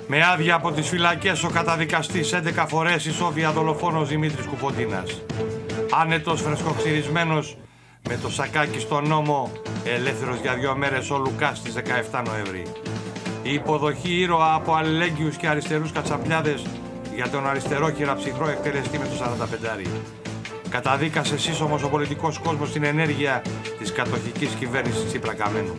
Με άδεια από τις φυλακές ο καταδικαστής 11 φορές ισόβια δολοφόνος Δημήτρης Κουφοντίνας. Άνετος, φρεσκοξυρισμένος, με το σακάκι στον νόμο, ελεύθερος για 2 μέρες ο Λουκάς στις 17 Νοεμβρή. Η υποδοχή ήρωα από αλληλέγγυους και αριστερούς κατσαπλιάδες για τον αριστερόχειρα ψυχρό εκτελεστή με το 45. Καταδίκασε σύσσωμος ο πολιτικός κόσμος στην ενέργεια της κατοχικής κυβέρνησης Τσίπρα Καμένου.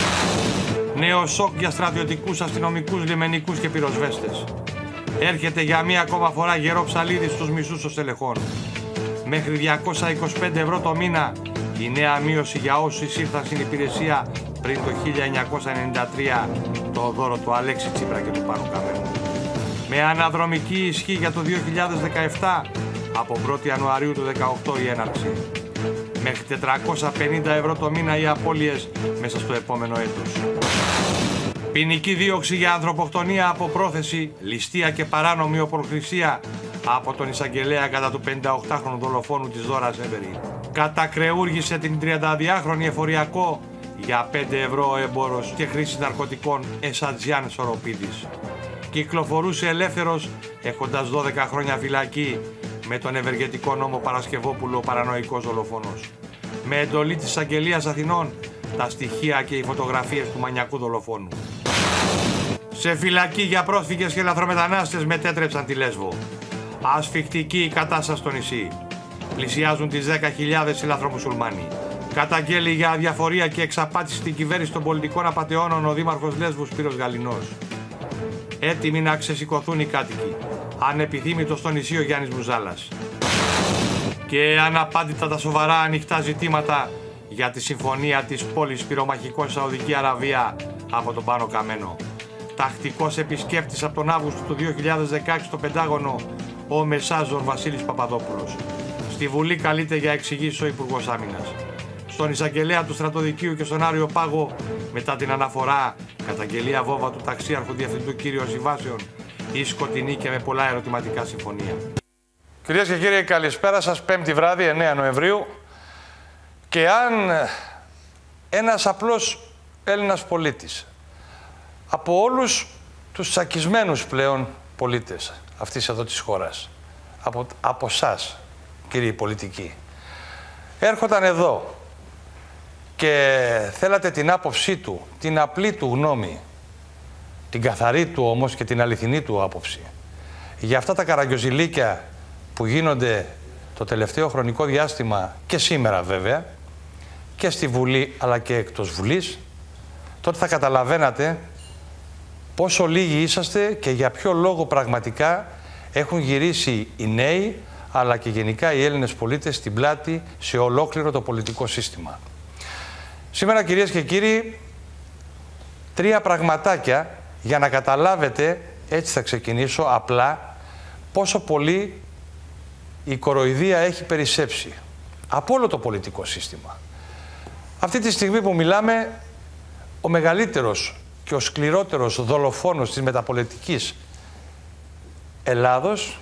Νέο σοκ για στρατιωτικούς, αστυνομικούς, λιμενικούς και πυροσβέστες. Έρχεται για μία ακόμα φορά γερό ψαλίδι στους μισούς των στελεχών. Μέχρι 225 ευρώ το μήνα, η νέα μείωση για όσους ήρθαν στην υπηρεσία πριν το 1993, το δώρο του Αλέξη Τσίπρα και του Πάνου Καμένου. Με αναδρομική ισχύ για το 2017, από 1η Ιανουαρίου του 2018 η έναρξη. Μέχρι 450 ευρώ το μήνα οι απώλειες μέσα στο επόμενο έτος. Ποινική δίωξη για ανθρωποκτονία από πρόθεση, ληστεία και παράνομη οπλοχρησία από τον εισαγγελέα κατά του 58χρονου δολοφόνου της Δώρας Εύερη. Κατακρεούργησε την 32χρονη εφοριακό για 5 ευρώ ο έμπορος και χρήση ναρκωτικών Εσατζιάν Σοροπίδης. Κυκλοφορούσε ελεύθερος έχοντας 12 χρόνια φυλακή με τον ευεργετικό νόμο Παρασκευόπουλο ο παρανοϊκός δολοφόνος. Με εντολή της Αγγελίας Αθηνών τα στοιχεία και οι φωτογραφίες του μανιακού δολοφόνου. Σε φυλακή για πρόσφυγες και λαθρομετανάστες μετέτρεψαν τη Λέσβο. Ασφιχτική η κατάσταση στο νησί. Πλησιάζουν τις 10.000 οι λαθρομουσουλμάνοι. Καταγγέλει για αδιαφορία και εξαπάτηση στην κυβέρνηση των πολιτικών απατεώνων ο δήμαρχος Λέσβου Σπύρος Γαλινός. Έτοιμοι να ξεσηκωθούν οι κάτοικοι. Ανεπιθύμητος στο νησί ο Γιάννης Μπουζάλας. Και αναπάντητα τα σοβαρά ανοιχτά ζητήματα για τη συμφωνία της πόλης πυρομαχικών Σαουδική Αραβία από τον Πάνο Καμένο. Τακτικός επισκέπτης από τον Αύγουστο του 2016 στο Πεντάγωνο ο Μεσάζορ Βασίλης Παπαδόπουλος. Στη Βουλή καλείται για εξηγήσεις ο Υπουργός Άμυνας. Στον εισαγγελέα του Στρατοδικείου και στον Άριο Πάγο, μετά την αναφορά καταγγελία βόμβα του ταξίαρχου διευθυντού κ. Συμβάσεων, η σκοτεινή και με πολλά ερωτηματικά συμφωνία. Κυρίες και κύριοι, καλησπέρα σας. 5η βράδυ, 9 Νοεμβρίου. Και αν ένας απλός Έλληνας πολίτης, από όλους τους τσακισμένους πλέον πολίτες αυτής εδώ της χώρας, από εσάς, κύριοι πολιτικοί, έρχονταν εδώ και θέλατε την άποψή του, την απλή του γνώμη, την καθαρή του όμως και την αληθινή του άποψη, για αυτά τα καραγκιοζηλίκια που γίνονται το τελευταίο χρονικό διάστημα και σήμερα βέβαια, και στη Βουλή αλλά και εκτός Βουλής, τότε θα καταλαβαίνατε πόσο λίγοι είσαστε και για ποιο λόγο πραγματικά έχουν γυρίσει οι νέοι αλλά και γενικά οι Έλληνες πολίτες στην πλάτη σε ολόκληρο το πολιτικό σύστημα. Σήμερα, κυρίες και κύριοι, 3 πραγματάκια για να καταλάβετε, έτσι θα ξεκινήσω απλά, πόσο πολύ η κοροϊδία έχει περισσέψει από όλο το πολιτικό σύστημα. Αυτή τη στιγμή που μιλάμε, ο μεγαλύτερος και ο σκληρότερος δολοφόνος της μεταπολιτικής Ελλάδος,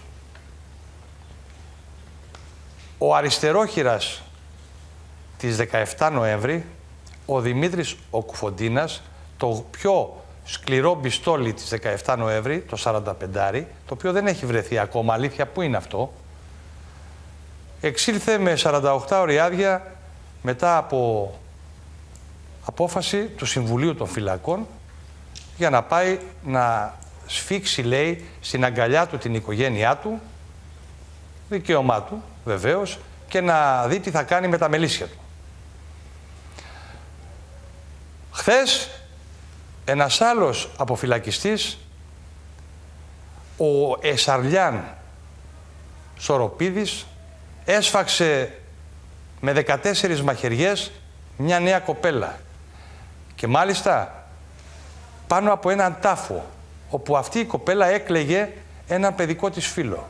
ο αριστερόχειρας της 17 Νοέμβρη, ο Δημήτρης ο Κουφοντίνας, το πιο σκληρό μπιστόλι της 17 Νοέμβρη, το 45, το οποίο δεν έχει βρεθεί ακόμα, αλήθεια, πού είναι αυτό, εξήλθε με 48 ώρια άδεια μετά από απόφαση του Συμβουλίου των Φυλακών για να πάει να σφίξει, λέει, στην αγκαλιά του την οικογένειά του, δικαίωμά του βεβαίως, και να δει τι θα κάνει με τα μελίσια του. Χθες ένας άλλος αποφυλακιστής, ο Εσαρλιάν Σοροπίδης, έσφαξε με 14 μαχαιριές μια νέα κοπέλα και μάλιστα πάνω από έναν τάφο, όπου αυτή η κοπέλα έκλαιγε ένα παιδικό της φίλο.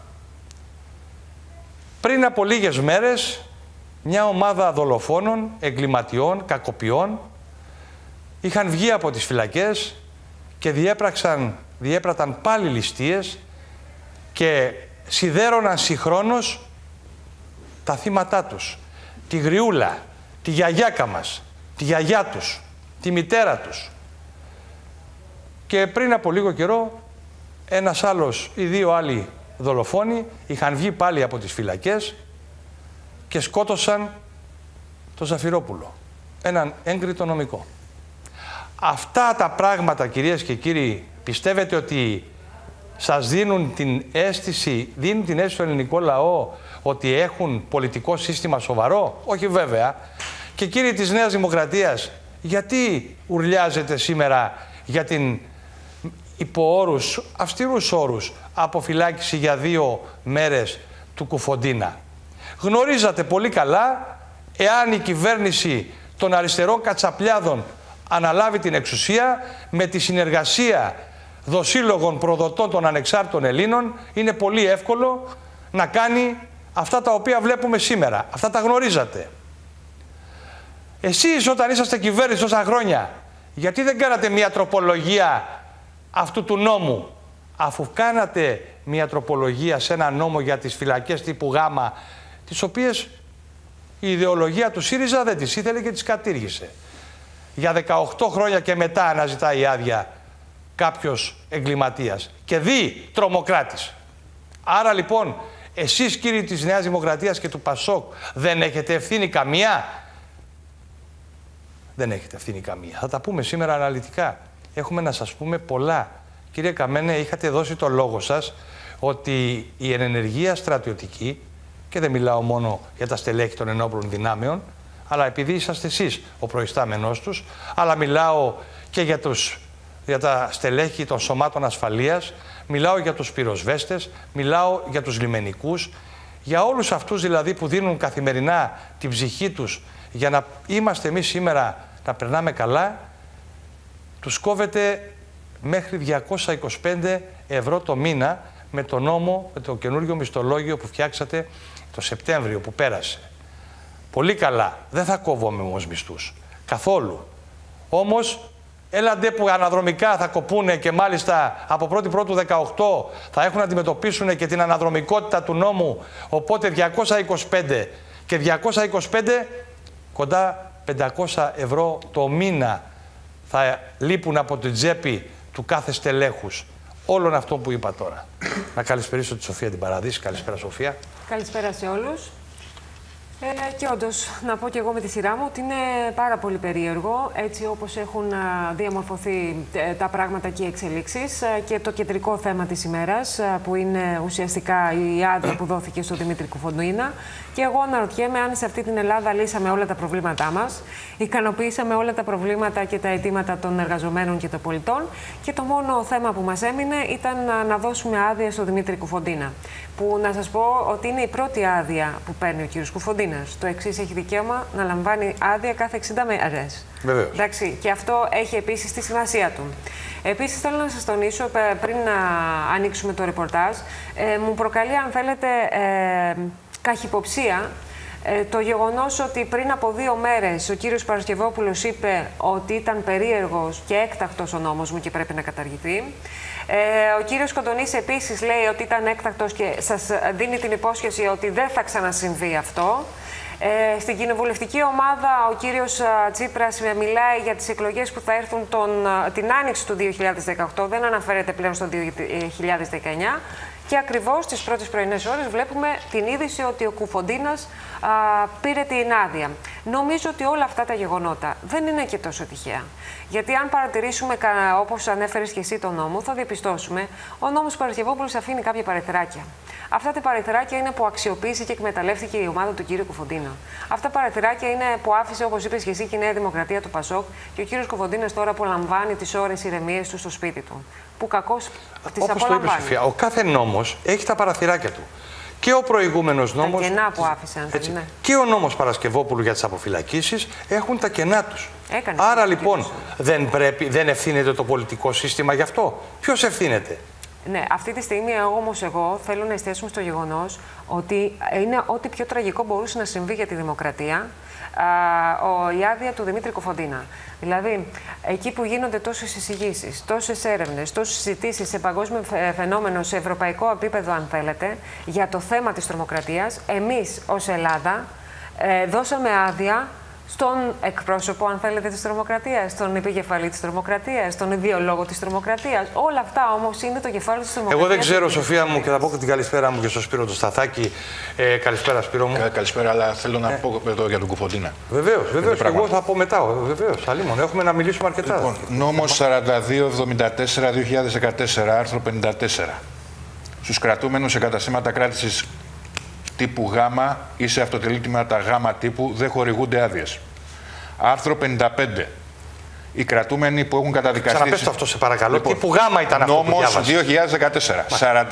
Πριν από λίγες μέρες, μια ομάδα δολοφόνων, εγκληματιών, κακοποιών είχαν βγει από τις φυλακές και διέπραταν πάλι ληστείες και σιδέρωναν συγχρόνως τα θύματά τους. Τη Γριούλα, τη γιαγιάκα μας, τη γιαγιά τους, τη μητέρα τους. Και πριν από λίγο καιρό ένας άλλος ή δύο άλλοι δολοφόνοι είχαν βγει πάλι από τις φυλακές και σκότωσαν τον Ζαφυρόπουλο, έναν έγκριτο νομικό. Αυτά τα πράγματα, κυρίες και κύριοι, πιστεύετε ότι σας δίνουν την αίσθηση στον ελληνικό λαό ότι έχουν πολιτικό σύστημα σοβαρό? Όχι βέβαια. Και κύριοι της Νέας Δημοκρατίας, γιατί ουρλιάζετε σήμερα για την υπό αυστηρούς όρους αποφυλάκηση για 2 μέρες του Κουφοντίνα? Γνωρίζατε πολύ καλά, εάν η κυβέρνηση των αριστερών κατσαπλιάδων αναλάβει την εξουσία, με τη συνεργασία δοσύλλογων προδοτών των ανεξάρτητων Ελλήνων, είναι πολύ εύκολο να κάνει αυτά τα οποία βλέπουμε σήμερα. Αυτά τα γνωρίζατε. Εσείς όταν είσαστε κυβέρνηση τόσα χρόνια, γιατί δεν κάνατε μια τροπολογία αυτού του νόμου, αφού κάνατε μια τροπολογία σε ένα νόμο για τις φυλακές τύπου Γ, τις οποίες η ιδεολογία του ΣΥΡΙΖΑ δεν τις ήθελε και τις κατήργησε. Για 18 χρόνια και μετά αναζητάει άδεια κάποιος εγκληματίας και δει τρομοκράτης. Άρα λοιπόν, εσείς κύριοι της Νέας Δημοκρατίας και του ΠΑΣΟΚ δεν έχετε ευθύνη καμία? Δεν έχετε ευθύνη καμία. Θα τα πούμε σήμερα αναλυτικά. Έχουμε να σας πούμε πολλά. Κύριε Καμένε, είχατε δώσει το λόγο σας ότι η ενεργεία στρατιωτική, και δεν μιλάω μόνο για τα στελέχη των ενόπλων δυνάμεων, αλλά επειδή είσαστε εσείς ο προϊστάμενός τους, αλλά μιλάω και για τα στελέχη των σωμάτων ασφαλείας, μιλάω για τους πυροσβέστες, μιλάω για τους λιμενικούς, για όλους αυτούς δηλαδή που δίνουν καθημερινά την ψυχή τους για να είμαστε εμείς σήμερα να περνάμε καλά, τους κόβεται μέχρι 225 ευρώ το μήνα με το νόμο, με το καινούργιο μισθολόγιο που φτιάξατε το Σεπτέμβριο που πέρασε. Πολύ καλά, δεν θα κόβουμε όμως μισθούς, καθόλου. Όμως, έλαντε που αναδρομικά θα κοπούνε και μάλιστα από 1η Πρώτου 18 θα έχουν να αντιμετωπίσουν και την αναδρομικότητα του νόμου, οπότε 225 και 225 κοντά 500 ευρώ το μήνα θα λείπουν από την τσέπη του κάθε στελέχους. Όλων αυτό που είπα τώρα. Να καλησπερίσω τη Σοφία την Παραδείση. Καλησπέρα, Σοφία. Καλησπέρα σε όλους. Και όντως, να πω και εγώ με τη σειρά μου ότι είναι πάρα πολύ περίεργο έτσι όπως έχουν διαμορφωθεί τα πράγματα και οι εξελίξεις και το κεντρικό θέμα της ημέρας που είναι ουσιαστικά η άδεια που δόθηκε στον Δημήτρη Κουφοντίνα. Και εγώ αναρωτιέμαι αν σε αυτή την Ελλάδα λύσαμε όλα τα προβλήματά μας, ικανοποιήσαμε όλα τα προβλήματα και τα αιτήματα των εργαζομένων και των πολιτών και το μόνο θέμα που μας έμεινε ήταν να δώσουμε άδεια στον Δημήτρη Κουφοντίνα. Που να σας πω ότι είναι η πρώτη άδεια που παίρνει ο κύριος Κουφοντίνας. Το εξής, έχει δικαίωμα να λαμβάνει άδεια κάθε 60 μέρες. Βεβαίως. Εντάξει, και αυτό έχει επίσης τη σημασία του. Επίσης θέλω να σας τονίσω, πριν να ανοίξουμε το ρεπορτάζ, μου προκαλεί αν θέλετε καχυποψία το γεγονός ότι πριν από 2 μέρες ο κύριος Παρασκευόπουλος είπε ότι ήταν περίεργος και έκτακτος ο νόμος μου και πρέπει να καταργηθεί. Ο κύριος Κοντονής επίσης λέει ότι ήταν έκτακτος και σας δίνει την υπόσχεση ότι δεν θα ξανασυμβεί αυτό. Στην κοινοβουλευτική ομάδα ο κύριος Τσίπρας μιλάει για τις εκλογές που θα έρθουν την άνοιξη του 2018, δεν αναφέρεται πλέον στο 2019. Και ακριβώς στις πρώτες πρωινές ώρες βλέπουμε την είδηση ότι ο Κουφοντίνας πήρε την άδεια. Νομίζω ότι όλα αυτά τα γεγονότα δεν είναι και τόσο τυχαία. Γιατί αν παρατηρήσουμε, όπως ανέφερες και εσύ τον νόμο, θα διαπιστώσουμε ο νόμος Παρασκευόπουλος αφήνει κάποια παραθυράκια. Αυτά τα παραθυράκια είναι που αξιοποίησε και εκμεταλλεύτηκε η ομάδα του κύριου Κουφοντίνα. Αυτά τα παραθυράκια είναι που άφησε, όπως είπες και εσύ, και η Νέα Δημοκρατία του ΠΑΣΟΚ και ο κύριος Κουφοντίνας τώρα απολαμβάνει τις ώρες ηρεμίας του στο σπίτι του. Που κακώς τις απολαμβάνει. Όπως το είπε, Σοφία, ο κάθε νόμος έχει τα παραθυράκια του. Και ο προηγούμενος νόμος. Τα κενά που άφησε, έτσι, ναι. Και ο νόμος Παρασκευόπουλου για τις αποφυλακίσεις έχουν τα κενά τους. Άρα λοιπόν δεν ευθύνεται το πολιτικό σύστημα γι' αυτό. Ποιος ευθύνεται? Ναι, αυτή τη στιγμή όμως εγώ θέλω να εστιάσουμε στο γεγονός ότι είναι ό,τι πιο τραγικό μπορούσε να συμβεί για τη δημοκρατία η άδεια του Δημήτρη Κουφοντίνα. Δηλαδή, εκεί που γίνονται τόσες εισηγήσεις, τόσες έρευνες, τόσες συζητήσεις σε παγκόσμιο φαινόμενο, σε ευρωπαϊκό επίπεδο, αν θέλετε, για το θέμα της τρομοκρατίας, εμείς ως Ελλάδα δώσαμε άδεια στον εκπρόσωπο, αν θέλετε, της τρομοκρατίας, στον επικεφαλή της τρομοκρατίας, στον ιδεολόγο της τρομοκρατίας. Όλα αυτά όμως είναι το κεφάλαιο της τρομοκρατίας. Εγώ δεν ξέρω, Σοφία μου, και θα πω την καλησπέρα μου και στο Σπύρο το Σταθάκη. Καλησπέρα, Σπύρο μου. Καλησπέρα, αλλά θέλω να πω εδώ για τον Κουφοντίνα. Βεβαίως, βεβαίως. Εγώ θα πω μετά. Βεβαίως, αλλήμον. Έχουμε να μιλήσουμε αρκετά. Λοιπόν, νόμος 4274-2014, άρθρο 54. Στους κρατούμενους σε καταστήματα κράτησης τύπου Γ ή σε αυτοτελήτηματα Γ τύπου δεν χορηγούνται άδειες. Άρθρο 55. Οι κρατούμενοι που έχουν καταδικαστεί. Ξαναπες το αυτό, σε παρακαλώ. Λοιπόν, τύπου Γ ήταν αυτό. Νόμος 2014.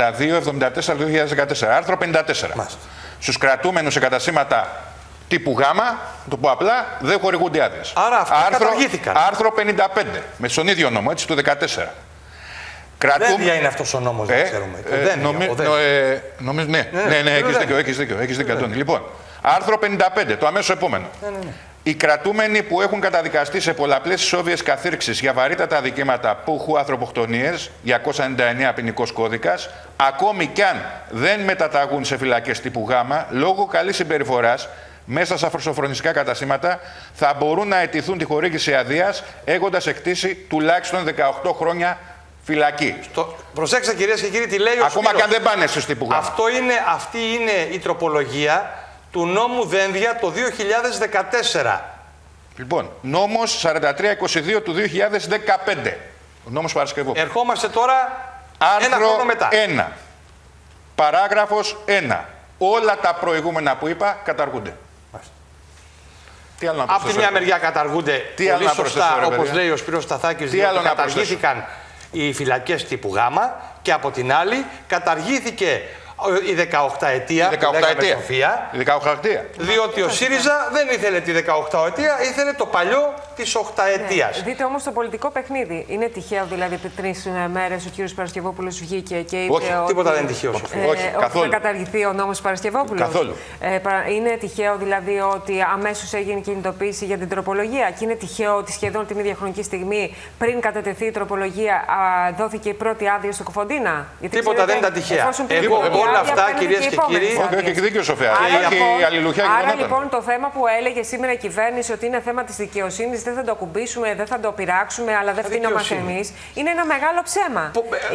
4274-2014. Άρθρο 54. Μάλιστα. Στους κρατούμενους σε καταστήματα τύπου Γ, το πω απλά, δεν χορηγούνται άδειες. Άρα αυτά καταργήθηκαν. Άρθρο 55. Με στον ίδιο νόμο, έτσι, του 14. Δένδια είναι αυτός ο νόμος, δεν ξέρουμε. Νομίζω, ναι, έχεις δίκιο, Αντώνη. Λοιπόν, άρθρο 55, το αμέσως επόμενο. Ναι. Οι κρατούμενοι που έχουν καταδικαστεί σε πολλαπλές ισόβιες καθήρξεις για βαρύτατα αδικήματα πουχού ανθρωποκτονίες, 299 ποινικός κώδικας, ακόμη κι αν δεν μεταταγούν σε φυλακές τύπου Γ, λόγω καλής συμπεριφοράς, μέσα στα φροσοφρονιστικά καταστήματα, θα μπορούν να αιτηθούν τη χορήγηση αδείας, έχοντας εκτίσει τουλάχιστον 18 χρόνια φυλακή. Προσέξτε, κυρίες και κύριοι, τι λέει ο Ακόμα Σπύρος. και αν δεν πάνε στους τύπου Γ. Αυτή είναι η τροπολογία του νόμου Δένδια το 2014. Λοιπόν, νόμος 4322 του 2015. Ο νόμος Παρασκευόπουλου. Ερχόμαστε τώρα ένα χρόνο μετά. 1. Παράγραφος 1. Όλα τα προηγούμενα που είπα καταργούνται. Τι άλλο να από τη μια μεριά καταργούνται πολύ σωστά, όπως λέει ο Σπύρος Σταθάκης, διότι καταργήθηκαν οι φυλακές τύπου Γ, και από την άλλη καταργήθηκε η 18ετία, η 18ετία. Διότι ο ΣΥΡΙΖΑ δεν ήθελε τη 18ετία, ήθελε το παλιό της 8ετίας. Ναι. Δείτε όμως το πολιτικό παιχνίδι. Είναι τυχαίο δηλαδή επί 3 μέρες ο κύριος Παρασκευόπουλος βγήκε και είπε όχι, ότι... τίποτα δεν είναι τυχαίο. Όχι, καθόλου. Θα καταργηθεί ο νόμος Παρασκευόπουλος. Καθόλου. Είναι τυχαίο δηλαδή ότι αμέσως έγινε κινητοποίηση για την τροπολογία, και είναι τυχαίο ότι σχεδόν την ίδια χρονική στιγμή πριν κατατεθεί η τροπολογία δόθηκε η πρώτη άδεια στο Κοφοντίνα. Τίποτα δεν ήταν τυχαία. Όλα αυτά, κυρίες και κύριοι. Όχι, έχει δίκιο, Σοφία. Άρα λοιπόν το θέμα που έλεγε σήμερα η κυβέρνηση ότι είναι θέμα της δικαιοσύνης, δεν θα το ακουμπήσουμε, δεν θα το πειράξουμε, αλλά δεν φτύνομαστε εμείς, είναι ένα μεγάλο ψέμα.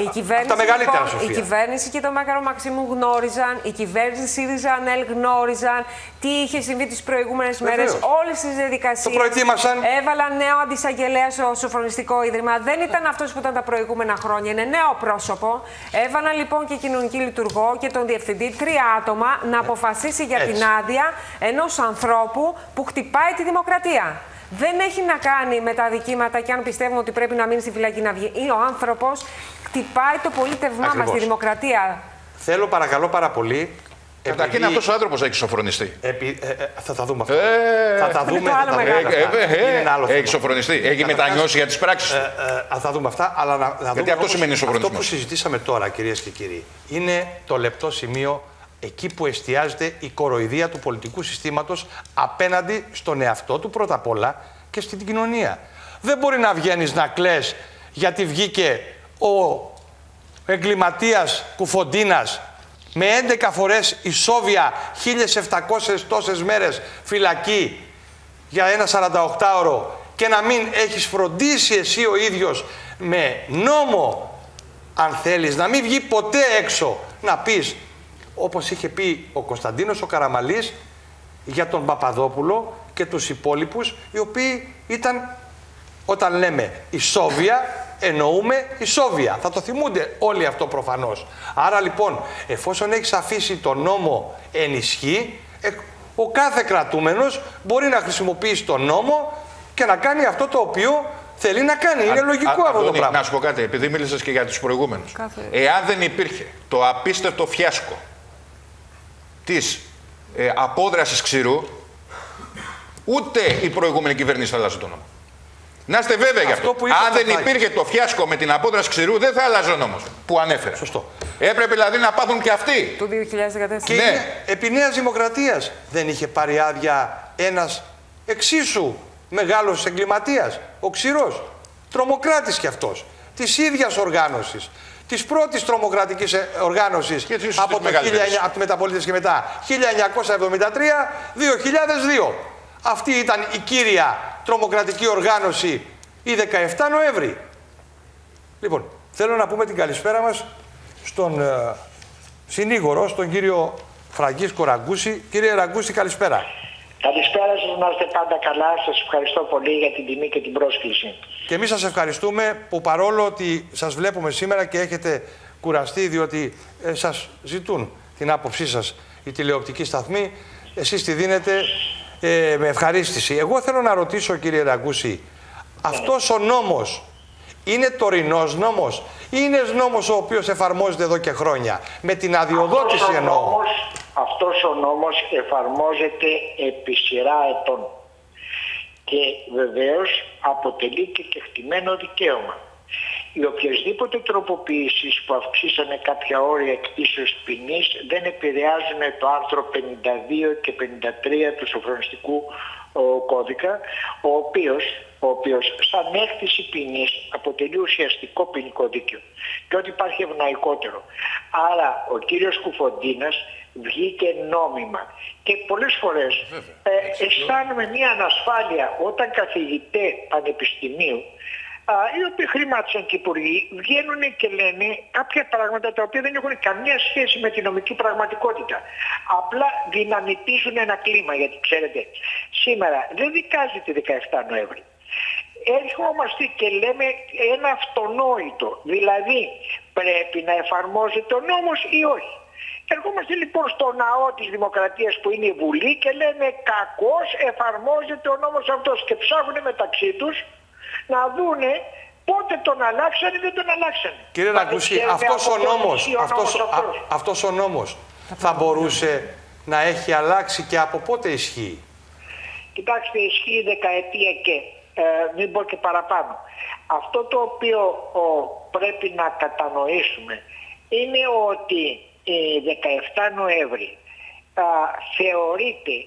Η κυβέρνηση και το Μέγαρο Μαξίμου γνώριζαν, η κυβέρνηση ΣΥΡΙΖΑ ΑΝΕΛ γνώριζαν τι είχε συμβεί τις προηγούμενες μέρες, όλες τις διαδικασίες. Το προετοίμασαν. Έβαλαν νέο αντισαγγελέα στο Σοφρονιστικό Ίδρυμα. Δεν ήταν αυτός που ήταν τα προηγούμενα χρόνια, είναι νέο πρόσωπο. Έβαλαν λοιπόν και κοινωνική λειτουργό και τον διευθυντή, 3 άτομα, να αποφασίσει για την άδεια ενός ανθρώπου που χτυπάει τη δημοκρατία. Δεν έχει να κάνει με τα δικήματα και αν πιστεύουμε ότι πρέπει να μείνει στη φυλακή να βγει. Ή ο άνθρωπος χτυπάει το πολίτευμά μας, τη δημοκρατία. Θέλω παρακαλώ πάρα πολύ. Καταρχήν αυτός ο άνθρωπος έχει σοφρονιστεί. Θα τα δούμε αυτό. Θα τα δούμε. Έχει σοφρονιστεί. Έχει μετανιώσει για τις πράξεις του. Θα δούμε αυτά. Αλλά να γιατί δούμε αυτό σημαίνει σοφρονισμός. Αυτό που συζητήσαμε τώρα, κυρίες και κύριοι, είναι το λεπτό σημείο εκεί που εστιάζεται η κοροϊδία του πολιτικού συστήματος απέναντι στον εαυτό του πρώτα απ' όλα και στην κοινωνία. Δεν μπορεί να βγαίνεις να κλαις γιατί βγήκε ο εγκληματίας Κουφοντίνας με 11 φορές ισόβια, 1.700 τόσες μέρες φυλακή για ένα 48ωρο, και να μην έχεις φροντίσει εσύ ο ίδιος με νόμο, αν θέλεις, να μην βγει ποτέ έξω να πεις, όπως είχε πει ο Κωνσταντίνος ο Καραμαλής για τον Παπαδόπουλο και τους υπόλοιπους, οι οποίοι ήταν, όταν λέμε ισόβια, εννοούμε ισόβια. Θα το θυμούνται όλοι αυτό προφανώς. Άρα λοιπόν, εφόσον έχεις αφήσει τον νόμο εν ισχύ, ο κάθε κρατούμενος μπορεί να χρησιμοποιήσει τον νόμο και να κάνει αυτό το οποίο θέλει να κάνει. Είναι λογικό αυτό το πράγμα. Να σου πω κάτι, επειδή μίλησες και για τους προηγούμενους. Εάν δεν υπήρχε το απίστευτο φιάσκο της απόδρασης ξηρού, ούτε η προηγούμενη κυβέρνηση θα αλλάζει τον νόμο. Να είστε βέβαιοι γι' αυτό. Αν δεν υπήρχε το φιάσκο με την απόδραση ξηρού, δεν θα άλλαζε ο νόμος που ανέφερα. Σωστό. Έπρεπε δηλαδή να πάθουν και αυτοί. Του 2014. Και επί Νέας Δημοκρατίας δεν είχε πάρει άδεια ένας εξίσου μεγάλος εγκληματίας, ο Ξηρός. Τρομοκράτης κι αυτός. Της ίδιας οργάνωσης. Της πρώτης τρομοκρατικής οργάνωσης από τη Μεταπολίτευση και μετά. 1973-2002. Αυτή ήταν η κύρια τρομοκρατική οργάνωση η 17 Νοέμβρη. Λοιπόν, θέλω να πούμε την καλησπέρα μας στον συνήγορο, στον κύριο Φραγκίσκο Ραγκούση. Κύριε Ραγκούση, καλησπέρα. Καλησπέρα σας, να είστε πάντα καλά. Σας ευχαριστώ πολύ για την τιμή και την πρόσκληση. Και εμείς σας ευχαριστούμε που παρόλο ότι σας βλέπουμε σήμερα και έχετε κουραστεί, διότι σας ζητούν την άποψή σας οι τηλεοπτικοί σταθμοί, εσείς τη δίνετε με ευχαρίστηση. Εγώ θέλω να ρωτήσω, κύριε Ραγκούση, αυτός ο νόμος είναι τωρινός νόμος ή είναι νόμος ο οποίος εφαρμόζεται εδώ και χρόνια, με την αδειοδότηση εννοώ? Αυτός ο νόμος εφαρμόζεται επί σειρά ετών και βεβαίως αποτελεί και κεκτημένο δικαίωμα. Οι οποιασδήποτε τροποποιήσεις που αυξήσανε κάποια όρια εκτίσεως ποινής δεν επηρεάζουν το άρθρο 52 και 53 του Σοφρονιστικού κώδικα, ο οποίος σαν έκτηση ποινής αποτελεί ουσιαστικό ποινικό δίκαιο και ότι υπάρχει ευνοϊκότερο. Άρα ο κύριος Κουφοντίνας βγήκε νόμιμα και πολλές φορές αισθάνομαι μια ανασφάλεια όταν καθηγητές πανεπιστημίου οι οποίοι χρημάτισαν και υπουργοί βγαίνουν και λένε κάποια πράγματα τα οποία δεν έχουν καμία σχέση με τη νομική πραγματικότητα. Απλά δυναμητίζουν ένα κλίμα, γιατί ξέρετε, σήμερα δεν δικάζεται 17 Νοέμβρη. Έρχομαστε και λέμε ένα αυτονόητο, δηλαδή πρέπει να εφαρμόζεται ο νόμος ή όχι. Ερχόμαστε λοιπόν στο ναό της Δημοκρατίας που είναι η Βουλή και λέμε κακώς εφαρμόζεται ο νόμος αυτός και ψάχνουν μεταξύ τους να δούνε πότε τον αλλάξανε ή δεν τον αλλάξανε. Κύριε Ραγκούση, αυτός ο νόμος θα μπορούσε να έχει αλλάξει και από πότε ισχύει? Κοιτάξτε, ισχύει δεκαετία και μην πω και παραπάνω. Αυτό το οποίο πρέπει να κατανοήσουμε είναι ότι 17 Νοέμβρη θεωρείται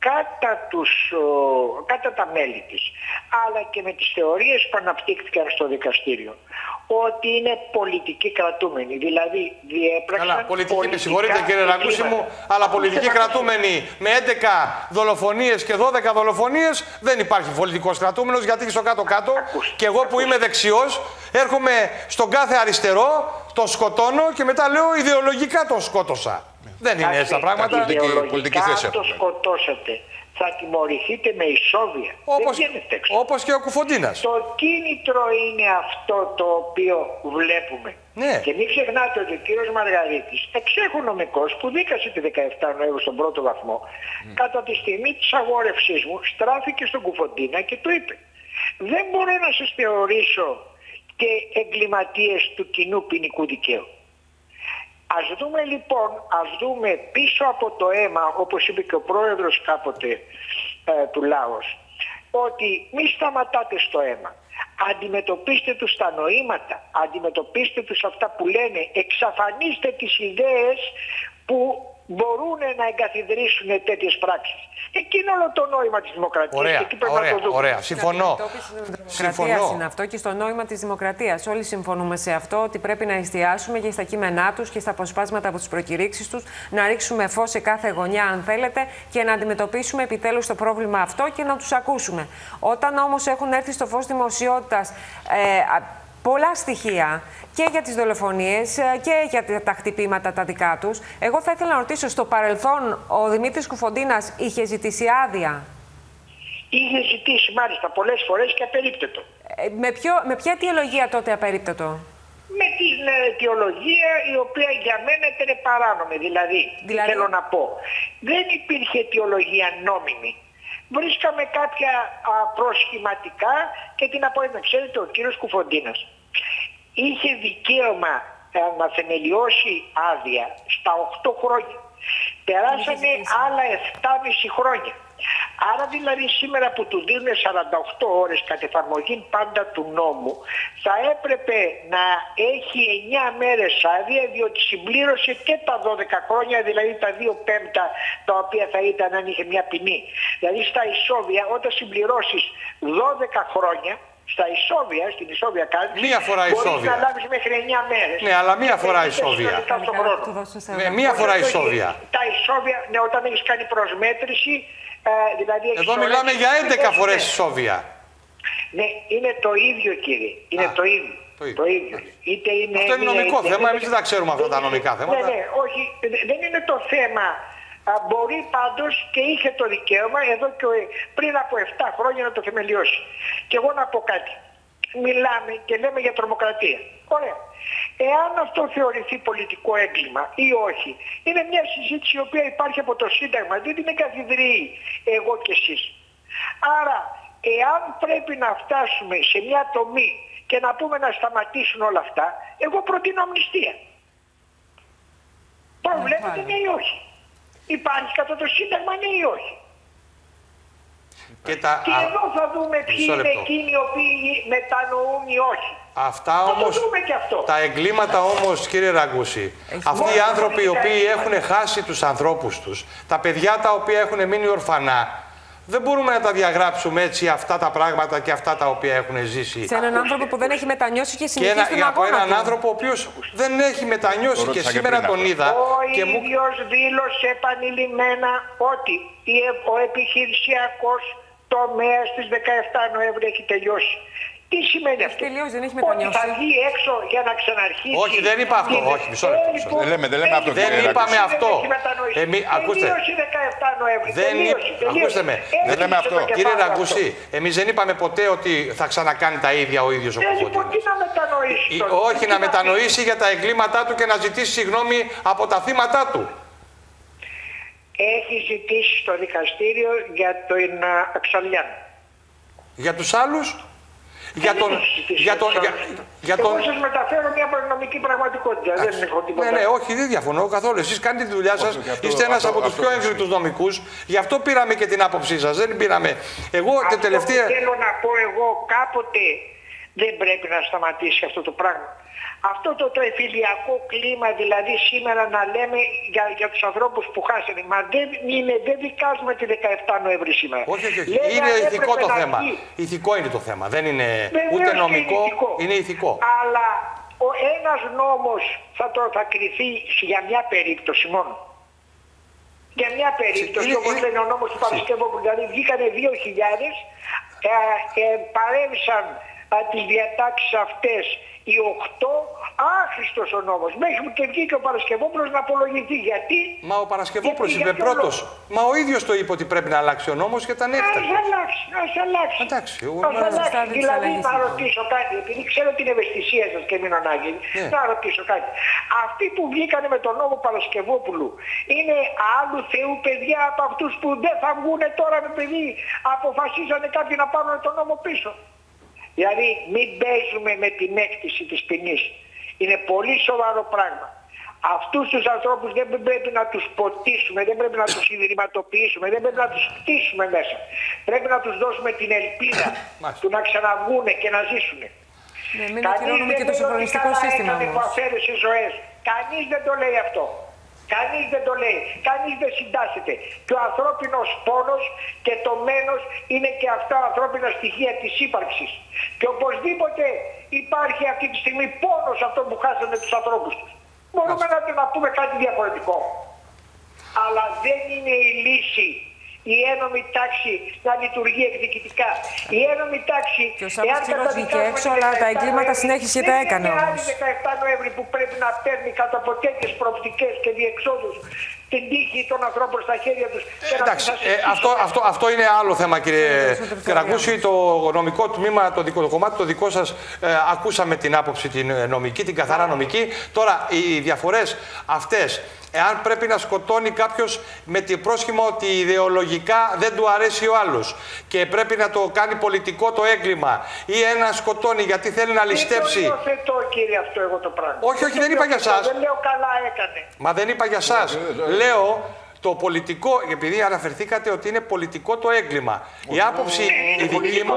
κατά τα μέλη της, αλλά και με τις θεωρίες που αναπτύχθηκαν στο δικαστήριο, ότι είναι πολιτικοί κρατούμενοι, δηλαδή διέπραξαν... Καλά, πολιτικοί, με συγχωρείτε κύριε Ραγκούση μου, αλλά πολιτικοί κρατούμενοι με 11 δολοφονίες και 12 δολοφονίες δεν υπάρχει πολιτικός κρατούμενος, γιατί στο κάτω-κάτω και εγώ που είμαι δεξιός έρχομαι στον κάθε αριστερό, τον σκοτώνω και μετά λέω ιδεολογικά τον σκότωσα. Δεν είναι έτσι τα πράγματα. Πολιτική θέση. Αν το σκοτώσατε, θα τιμωρηθείτε με ισόβια. Όπως και ο Κουφοντίνας. Το κίνητρο είναι αυτό το οποίο βλέπουμε. Ναι. Και μην ξεχνάτε ότι ο κύριος Μαργαρίτης, εξέχονομικός που δίκασε τη 17 Νοέμβρη στον πρώτο βαθμό, κατά τη στιγμή της αγόρευσής μου στράφηκε στον Κουφοντίνα και του είπε: δεν μπορώ να σας θεωρήσω και εγκληματίες του κοινού ποινικού δικαίου. Ας δούμε λοιπόν, πίσω από το αίμα, όπως είπε και ο πρόεδρος κάποτε του Λάος, ότι μη σταματάτε στο αίμα. Αντιμετωπίστε τους τα νοήματα, αντιμετωπίστε τους αυτά που λένε, εξαφανίστε τις ιδέες που μπορούν να εγκαθιδρύσουν τέτοιες πράξεις. Εκεί είναι όλο το νόημα της δημοκρατίας. Ωραία. Συμφωνώ. Συμφωνώ. Είναι αυτό και στο νόημα της δημοκρατίας. Όλοι συμφωνούμε σε αυτό, ότι πρέπει να εστιάσουμε και στα κείμενά τους και στα αποσπάσματα από τις προκηρύξεις τους, να ρίξουμε φως σε κάθε γωνιά, αν θέλετε, και να αντιμετωπίσουμε επιτέλους το πρόβλημα αυτό και να τους ακούσουμε. Όταν όμως έχουν έρθει στο φως δημοσιότητας πολλά στοιχεία και για τις δολοφονίες και για τα χτυπήματα τα δικά τους. Εγώ θα ήθελα να ρωτήσω, στο παρελθόν ο Δημήτρης Κουφοντίνας είχε ζητήσει άδεια? Είχε ζητήσει μάλιστα πολλές φορές και απερίπτωτο. Με ποια αιτιολογία τότε απερίπτωτο? Με την αιτιολογία η οποία για μένα ήταν παράνομη. Δηλαδή, θέλω να πω, δεν υπήρχε αιτιολογία νόμιμη. Βρίσκαμε κάποια προσχηματικά και την απορρίπτω. Ξέρετε, ο κύριος Κουφοντίνας είχε δικαίωμα να θεμελιώσει άδεια στα 8 χρόνια. Περάσανε άλλα 7,5 χρόνια. Άρα δηλαδή σήμερα που του δίνουν 48 ώρες κατ' εφαρμογή πάντα του νόμου, θα έπρεπε να έχει 9 μέρες άδεια, διότι συμπλήρωσε και τα 12 χρόνια, δηλαδή τα 2/5 τα οποία θα ήταν αν είχε μια ποινή. Δηλαδή στα ισόβια, όταν συμπληρώσεις 12 χρόνια, Στα ισόβια, στην ισόβια κάλυψη, μία φορά μπορείς ισόβια. να λάβεις μέχρι 9 μέρες. Ναι, αλλά μία φορά ισόβια. Μία φορά ισόβια. Τα ισόβια, ναι, όταν έχεις κάνει προσμέτρηση, δηλαδή έχεις... Εδώ μιλάμε για 11 φορές ισόβια. Ναι, είναι το ίδιο, κύριε. Είναι το ίδιο. Το ίδιο. Είτε είναι, αυτό είναι νομικό θέμα, εμείς δεν τα ξέρουμε αυτά τα νομικά θέματα. Ναι, όχι, δεν είναι το θέμα. Μπορεί πάντως και είχε το δικαίωμα εδώ και πριν από 7 χρόνια να το θεμελιώσει. Και εγώ να πω κάτι. Μιλάμε και λέμε για τρομοκρατία. Ωραία. Εάν αυτό θεωρηθεί πολιτικό έγκλημα ή όχι, είναι μια συζήτηση η οποία υπάρχει από το Σύνταγμα, δεν την εγκαθιδρύει εγώ και εσείς. Άρα, εάν πρέπει να φτάσουμε σε μια τομή και να πούμε να σταματήσουν όλα αυτά, εγώ προτείνω αμνηστία. Προβλέπετε ναι ή όχι? Υπάρχει κατά το Σύνταγμα ναι ή όχι? Και εδώ θα δούμε ποιοι είναι εκείνοι οι οποίοι μετανοούν ή όχι. Αυτά όμως, τα εγκλήματα όμως, κύριε Ραγκούση, αυτοί οι άνθρωποι οι οποίοι έχουν χάσει τους ανθρώπους τους, τα παιδιά τα οποία έχουν μείνει ορφανά, δεν μπορούμε να τα διαγράψουμε έτσι αυτά τα πράγματα και αυτά τα οποία έχουν ζήσει. Σε έναν άνθρωπο που δεν έχει μετανιώσει και συνεχίσει τον αγώνα από έναν άνθρωπο ο οποίος δεν έχει μετανιώσει και σήμερα τον είδα. Ο ίδιος δήλωσε επανειλημμένα ότι ο επιχειρησιακός τομέας στις 17 Νοέμβρη έχει τελειώσει. Τι σημαίνει αυτό? Δεν έχει μετανιώσει. Ότι θα βγει έξω για να ξαναρχίσει. Όχι, δεν είπα αυτό. Όχι, μισό λεπτό. Δεν λέμε αυτό. Δεν είπαμε αυτό. Ακούστε. Ακούστε με. Δεν λέμε αυτό. Κύριε Ραγκούση, εμείς δεν είπαμε ποτέ ότι θα ξανακάνει τα ίδια ο ίδιος ο Κοφοντίνος. Τι να μετανοήσει? Όχι, να μετανοήσει για τα εγκλήματά του και να ζητήσει συγγνώμη από τα θύματα του. Έχει ζητήσει στο δικαστήριο για τον Αξαλιάν. Για τους άλλους? Εγώ σας μεταφέρω μια νομική πραγματικότητα. Δεν έχω τίποτα. Ναι, όχι, δεν διαφωνώ καθόλου. Εσείς κάνετε τη δουλειά σας. Είστε ένας από τους πιο έγκριτους νομικούς. Γι' αυτό πήραμε και την άποψή σας. Δεν πήραμε. Εγώ και τελευταία. Θέλω να πω εγώ, κάποτε δεν πρέπει να σταματήσει αυτό το πράγμα. Αυτό το τρεφιλιακό κλίμα, δηλαδή σήμερα να λέμε για τους ανθρώπους που χάσανε. Μα δεν δικάζουμε τη 17 Νοέμβρη σήμερα. Όχι. Είναι ηθικό το θέμα. Ηθικό είναι το θέμα. Δεν είναι ούτε νομικό, είναι ηθικό. Αλλά ένας νόμος θα κριθεί για μια περίπτωση μόνο. Για μια περίπτωση, όπως λένε ο νόμος του Παρασκευόπουλου. Δηλαδή βγήκανε 2.000, παρέβησαν τις διατάξεις αυτές οι 8, άχρηστος ο νόμος. Μέχρι που και βγήκε ο Παρασκευόπουλος να απολογηθεί. Γιατί? Μα ο Παρασκευόπουλος είπε πρώτος. Μα ο ίδιος το είπε ότι πρέπει να αλλάξει ο νόμος και ήταν έκτακτος. Ας αλλάξει. Εντάξει. Δηλαδή να ρωτήσω κάτι, επειδή ξέρω την ευαισθησία σας και μην ανάγκη, να ρωτήσω κάτι. Αυτοί που βγήκανε με τον νόμο Παρασκευόπουλου είναι άλλου Θεού παιδιά από αυτούς που δεν θα βγουν τώρα με παιδί αποφασίσανε κάποιοι να πάρουν τον νόμο πίσω? Δηλαδή μην παίζουμε με την έκτηση της ποινής. Είναι πολύ σοβαρό πράγμα. Αυτούς τους ανθρώπους δεν πρέπει να τους ποτίσουμε, δεν πρέπει να τους ιδρυματοποιήσουμε, δεν πρέπει να τους χτίσουμε μέσα. Πρέπει να τους δώσουμε την ελπίδα του να ξαναβγούνε και να ζήσουν. Κανείς δεν και το σοφρονιστικό σύστημα που αφαίρεσε ζωές. Κανείς δεν το λέει αυτό. Κανείς δεν το λέει. Κανείς δεν συντάσσεται. Και ο ανθρώπινος πόνος και το μένος είναι και αυτά ανθρώπινα στοιχεία της ύπαρξης. Και οπωσδήποτε υπάρχει αυτή τη στιγμή πόνος αυτό που χάσανε τους ανθρώπους τους. Μπορούμε να πούμε κάτι διαφορετικό. Αλλά δεν είναι η λύση η ένομη τάξη να λειτουργεί εκδικητικά. Η ένομη τάξη. Και ο Σάββας Ψηρός βγήκε έξω, αλλά τα εγκλήματα συνέχισε και τα έκανε όμως. Είναι άλλη 17 Νοέμβρη που πρέπει να παίρνει κάτω από τέτοιες προοπτικές και διεξόδους την τύχη των ανθρώπων στα χέρια τους. Εντάξει, αυτό είναι άλλο θέμα, κύριε Ραγκούση. Το νομικό τμήμα, το κομμάτι το δικό σας, ακούσαμε την άποψη την νομική, την καθαρά νομική. Τώρα, οι διαφορές αυτές, εάν πρέπει να σκοτώνει κάποιος με την πρόσχημα ότι ιδεολογικά δεν του αρέσει ο άλλος και πρέπει να το κάνει πολιτικό το έγκλημα, ή ένα σκοτώνει γιατί θέλει να ληστέψει. Δεν το υιοθετώ, κύριε, αυτό εγώ το πράγμα. Όχι, δεν είπα για σας. Δεν λέω καλά έκανε. Μα δεν είπα για σας. Λέω το πολιτικό, επειδή αναφερθήκατε ότι είναι πολιτικό το έγκλημα. Η άποψη η δική μου.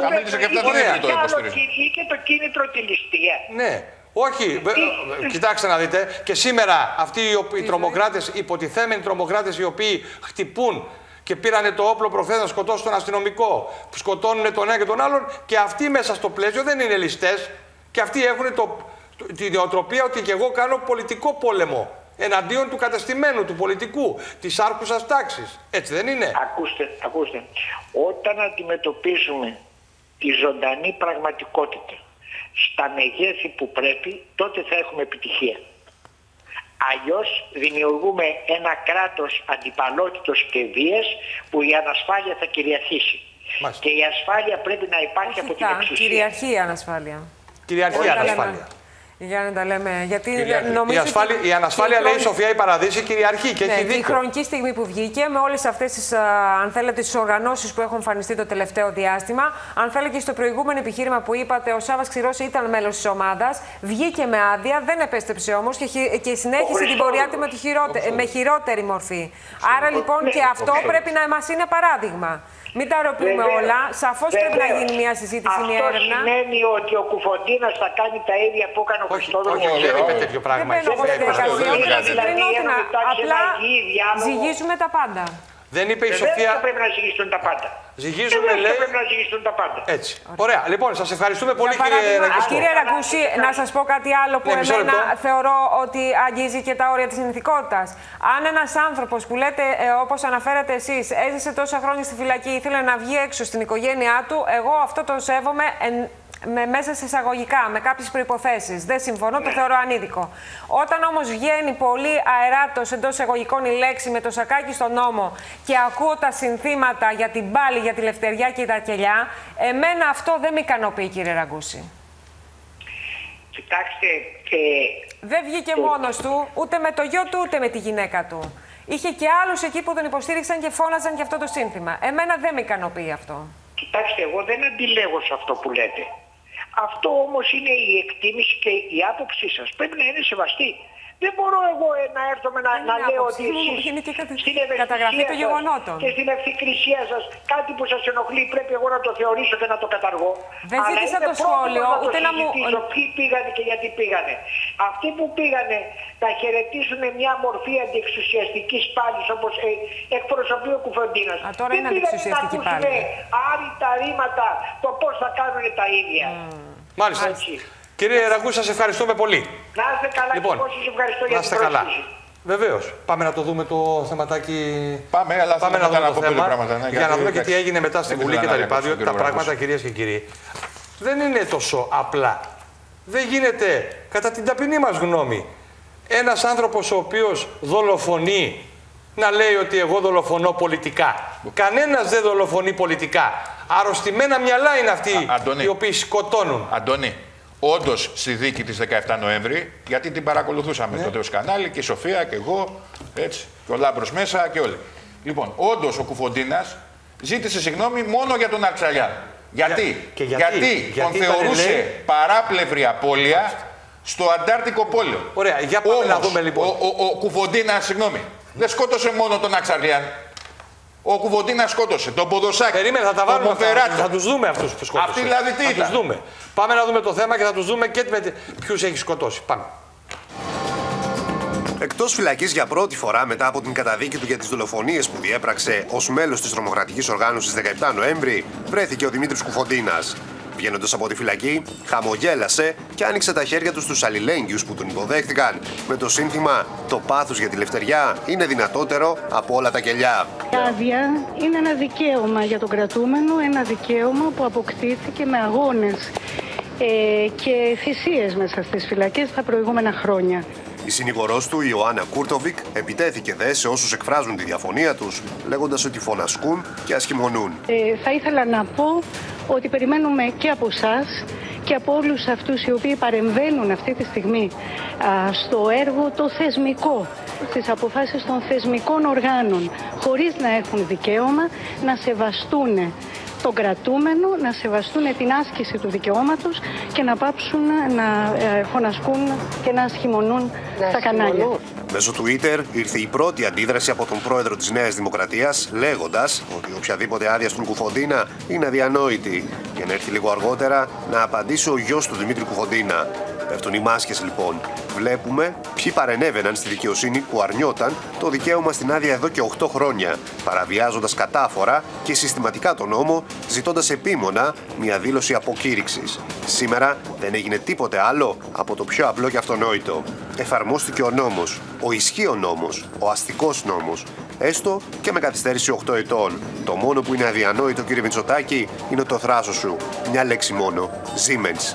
Ή και το κίνητρο τη ληστεία. Ναι. Όχι, κοιτάξτε να δείτε, και σήμερα αυτοί οι τρομοκράτες, υποτιθέμενοι τρομοκράτες οι οποίοι χτυπούν Και πήρανε το όπλο προχθές να σκοτώσουν τον αστυνομικό. Που σκοτώνουν τον ένα και τον άλλον, και αυτοί μέσα στο πλαίσιο δεν είναι ληστές. Και αυτοί έχουν την νοοτροπία ότι και εγώ κάνω πολιτικό πόλεμο εναντίον του κατεστημένου, του πολιτικού, της άρχουσας τάξης. Έτσι δεν είναι? Ακούστε. Όταν αντιμετωπίζουμε τη ζωντανή πραγματικότητα στα μεγέθη που πρέπει, τότε θα έχουμε επιτυχία. Αλλιώς δημιουργούμε ένα κράτος αντιπαλότητος και βίας που η ανασφάλεια θα κυριαρχήσει. Μάλιστα. Και η ασφάλεια πρέπει να υπάρχει από την εξουσία. Κυριαρχεί η ανασφάλεια. Κυριαρχεί η ανασφάλεια. Για να τα λέμε. Γιατί η ανασφάλεια, λέει η Σοφία η Παραδείση, κυριαρχεί και έχει δίκιο. Η χρονική στιγμή που βγήκε, με όλες αυτές τις, αν θέλετε, τις οργανώσεις που έχουν εμφανιστεί το τελευταίο διάστημα, αν θέλετε και στο προηγούμενο επιχείρημα που είπατε, ο Σάββας Ξηρός ήταν μέλος της ομάδας, βγήκε με άδεια, δεν επέστρεψε όμως και συνέχισε την πορεία του με χειρότερη μορφή. Άρα λοιπόν και αυτό πρέπει να μας είναι παράδειγμα. Μην τα αεροποιούμε όλα. Σαφώς πρέπει να γίνει μια συζήτηση, μια έρευνα. Αυτό σημαίνει ότι ο Κουφοντίνας θα κάνει τα ίδια που έκανε ο Χριστόδουλος? Όχι, δεν είπε τέτοιο πράγμα. Απλά ζυγίζουμε τα πάντα. Δεν είπε η Σοφία. Δεν πρέπει να ζυγιστούν τα πάντα. Ζυγίζουμε, λέει. Πρέπει να ζυγιστούν τα πάντα. Έτσι. Ωραία. Λοιπόν, σας ευχαριστούμε πολύ, κύριε Ραγκούση. Κύριε Ραγκούση, να σας πω κάτι άλλο που εμένα θεωρώ ότι αγγίζει και τα όρια της συνηθικότητας. Αν ένας άνθρωπος που λέτε, όπως αναφέρατε εσείς, έζησε τόσα χρόνια στη φυλακή, ήθελε να βγει έξω στην οικογένειά του, εγώ αυτό το σέβομαι μέσα σε εισαγωγικά, με κάποιες προϋποθέσεις. Δεν συμφωνώ, το θεωρώ ανίδικο. Όταν όμως βγαίνει πολύ αεράτος, εντός εισαγωγικών, η λέξη με το σακάκι στον νόμο και ακούω τα συνθήματα για την πάλη, για τη λευτεριά και τα κελιά, εμένα αυτό δεν με ικανοποιεί, κύριε Ραγκούση. Κοιτάξτε, δεν βγήκε μόνος του, ούτε με το γιο του, ούτε με τη γυναίκα του. Είχε και άλλους εκεί που τον υποστήριξαν και φώναζαν και αυτό το σύνθημα. Εμένα δεν με ικανοποιεί αυτό. Κοιτάξτε, εγώ δεν αντιλέγω σε αυτό που λέτε. Αυτό όμως είναι η εκτίμηση και η άποψή σας. Πρέπει να είναι σεβαστή. Δεν μπορώ εγώ να έρθω να λέω ότι εσείς στην ευαισθησία και στην ευθυκρισία σας κάτι που σας ενοχλεί πρέπει εγώ να το θεωρήσω και να το καταργώ. Δεν ζήτησα το σχόλιο, ούτε να μου... Ποιοι πήγανε και γιατί πήγανε. Αυτοί που πήγανε να χαιρετήσουν μια μορφή αντιεξουσιαστικής πάλης όπως εκπροσωπεί ο Κουφοντίνας. Δεν πήγανε να ακούσουν άρρητα ρήματα το πώς θα κάνουν τα ίδια. Μάλιστα. Κύριε Ραγκούση, σας ευχαριστούμε πολύ. Να είστε καλά, λοιπόν, και εγώ σας ευχαριστώ για την πρόσκληση. Βεβαίως. Πάμε να το δούμε το θεματάκι. Πάμε, αλλά πάμε να δούμε το θέμα, πράγματα, ναι, για να δούμε και τι έγινε μετά στη Βουλή και τα λοιπά. Διότι τα πράγματα, κυρίες και κύριοι, δεν είναι τόσο απλά. Δεν γίνεται, κατά την ταπεινή μας γνώμη, ένας άνθρωπος ο οποίος δολοφονεί να λέει ότι εγώ δολοφονώ πολιτικά. Κανένας δεν δολοφονεί πολιτικά. Αρρωστημένα μυαλά είναι αυτοί οι οποίοι σκοτώνουν. Αντώνη, όντως στη δίκη της 17 Νοέμβρη, γιατί την παρακολουθούσαμε τότε ως κανάλι και η Σοφία και εγώ, έτσι, και ο Λάμπρος μέσα και όλοι. Λοιπόν, όντως ο Κουφοντίνας ζήτησε συγγνώμη μόνο για τον Αρξαλιά. Γιατί τον θεωρούσε παράπλευρη απώλεια στο Αντάρτικο πόλεμο. Ωραία, για πάμε να δούμε λοιπόν. Ο Κουφοντίνας, συγγνώμη, δεν σκότωσε μόνο τον Αρξαλιά. Ο Κουφοντίνας σκότωσε τον Ποδοσάκη. Περίμενε, θα τα βάλουμε αυτά. Θα τους δούμε αυτούς που σκότωσε. Αυτοί δηλαδή τι ήταν. Θα τους δούμε. Πάμε να δούμε το θέμα και θα τους δούμε και με ποιους έχει σκοτώσει. Πάμε. Εκτός φυλακής για πρώτη φορά μετά από την καταδίκη του για τις δολοφονίες που διέπραξε ως μέλος της τρομοκρατικής οργάνωσης 17 Νοέμβρη, βρέθηκε ο Δημήτρης Κουφοντίνας. Βγαίνοντας από τη φυλακή, χαμογέλασε και άνοιξε τα χέρια του στους αλληλέγγυους που τον υποδέχτηκαν με το σύνθημα «Το πάθος για τη λευτεριά είναι δυνατότερο από όλα τα κελιά». Η άδεια είναι ένα δικαίωμα για τον κρατούμενο, ένα δικαίωμα που αποκτήθηκε με αγώνες και θυσίες μέσα στις φυλακές τα προηγούμενα χρόνια. Η συνηγορός του, η Ιωάννα Κούρτοβικ, επιτέθηκε δε σε όσους εκφράζουν τη διαφωνία τους, λέγοντας ότι φωνασκούν και ασχημονούν. Θα ήθελα να πω ότι περιμένουμε και από εσάς και από όλους αυτούς οι οποίοι παρεμβαίνουν αυτή τη στιγμή στο έργο το θεσμικό, στις αποφάσεις των θεσμικών οργάνων, χωρίς να έχουν δικαίωμα να σεβαστούν τον κρατούμενο, να σεβαστούν την άσκηση του δικαιώματος και να πάψουν να φωνασκούν και να ασχημονούν στα κανάλια. Μέσω Twitter ήρθε η πρώτη αντίδραση από τον πρόεδρο της Νέας Δημοκρατίας, λέγοντας ότι οποιαδήποτε άδεια στον Κουφοντίνα είναι αδιανόητη και να έρθει λίγο αργότερα να απαντήσει ο γιος του Δημήτρη Κουφοντίνα. Πέφτουν οι μάσκες λοιπόν. Βλέπουμε ποιοι παρενέβαιναν στη δικαιοσύνη που αρνιόταν το δικαίωμα στην άδεια εδώ και 8 χρόνια, παραβιάζοντας κατάφορα και συστηματικά τον νόμο, ζητώντας επίμονα μια δήλωση αποκήρυξης. Σήμερα δεν έγινε τίποτε άλλο από το πιο απλό και αυτονόητο. Εφαρμόστηκε ο νόμος, ο ισχύων νόμος, ο αστικός νόμος. Έστω και με καθυστέρηση 8 ετών. Το μόνο που είναι αδιανόητο, κύριε Μητσοτάκη, είναι το θράσος σου. Μια λέξη μόνο. Siemens.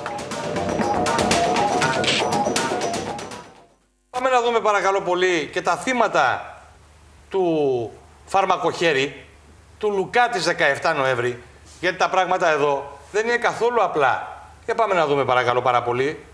Πάμε να δούμε παρακαλώ πολύ και τα θύματα του φαρμακοχέρι, του Λουκά της 17 Νοέμβρη, γιατί τα πράγματα εδώ δεν είναι καθόλου απλά. Για πάμε να δούμε παρακαλώ πάρα πολύ.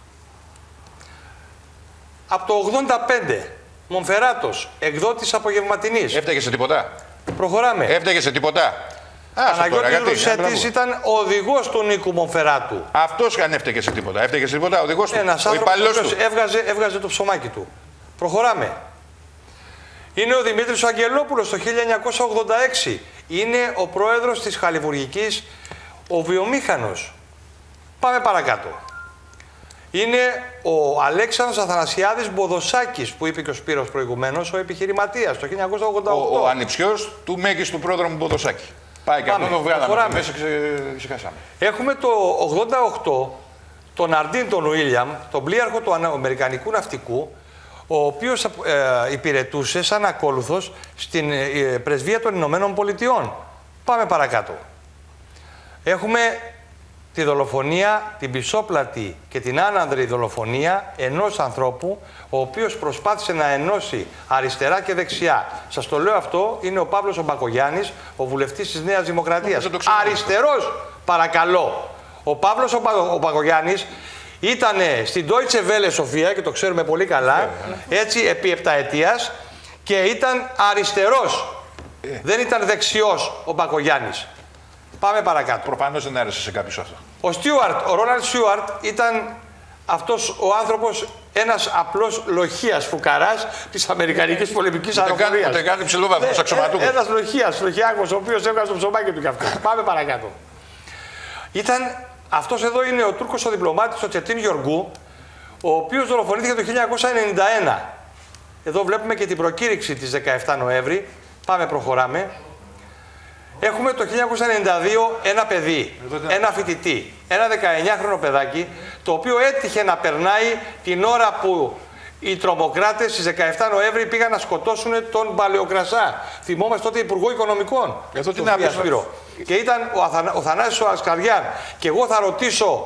Από το 85, Μονφεράτος, εκδότης απογευματινής. Έφταιγε σε τίποτα. Προχωράμε. Έφταιγε σε τίποτα. Παναγιώτης Ρουσέτης ήταν οδηγός του Νίκου Μονφεράτου. Αυτός αν έφταιγε σε τίποτα. Έφταιγε σε τίποτα, οδηγός του. Ένας άνθρωπος που έβγαζε το ψωμάκι του. Προχωράμε. Είναι ο Δημήτρης Αγγελόπουλος το 1986. Είναι ο πρόεδρος της Χαλιβουργικής, ο βιομήχανος. Πάμε παρακάτω. Είναι ο Αλέξανδρος Αθανασιάδης Μποδοσάκης, που είπε και ο Σπύρος προηγουμένως, ο επιχειρηματίας το 1988. Ο ανιψιός του μέγιστου πρόδρομου Μποδοσάκη. Πάει και αυτό το βγάλαμε μέσα, ξεχάσαμε. Έχουμε το 88 τον Αρντίν τον Ουίλιαμ, τον πλοίαρχο του Αμερικανικού ναυτικού, ο οποίος υπηρετούσε σαν ακόλουθος στην πρεσβεία των Ηνωμένων Πολιτειών. Πάμε παρακάτω. Έχουμε τη δολοφονία, την πισόπλατη και την άνανδρη δολοφονία ενός ανθρώπου, ο οποίος προσπάθησε να ενώσει αριστερά και δεξιά. Σας το λέω αυτό, είναι ο Παύλος ο Μπακογιάννης, ο βουλευτής της Νέας Δημοκρατίας. Αριστερός, παρακαλώ. Ο Παύλος ο Μπακογιάννης ήταν στην Deutsche Welle, Σοφία, και το ξέρουμε πολύ καλά, έτσι επί 7 ετίας, και ήταν αριστερός. Δεν ήταν δεξιός ο Μπακογιάννης. Πάμε παρακάτω. Προφανώς δεν άρεσε σε κάποιους αυτό. Ο Ρόναλντ Στιούαρτ ήταν αυτός ο άνθρωπος, ένας απλός λοχείας φουκαράς της Αμερικανικής πολεμικής αεροπορίας. Ούτε κάνει ψηλόβαθμος αξιωματούχος. Ένας λοχιάκος, ο οποίος έβγαζε το ψωμάκι του κι αυτό. Πάμε παρακάτω. Αυτός εδώ είναι ο Τούρκος ο διπλωμάτης, ο Τσετίν Γιοργού, ο οποίος δολοφονήθηκε το 1991. Εδώ βλέπουμε και την προκήρυξη της 17 Νοέμβρη. Πάμε, προχωράμε. Έχουμε το 1992 ένα παιδί, ένα φοιτητή, ένα 19χρονο παιδάκι, το οποίο έτυχε να περνάει την ώρα που οι τρομοκράτες στις 17 Νοέμβρη πήγαν να σκοτώσουν τον Παλαιοκρασά. Θυμόμαστε τότε Υπουργό Οικονομικών. Εδώ τι να πει, και ήταν ο Θανάσης ο Ασκαριάν. Και εγώ θα ρωτήσω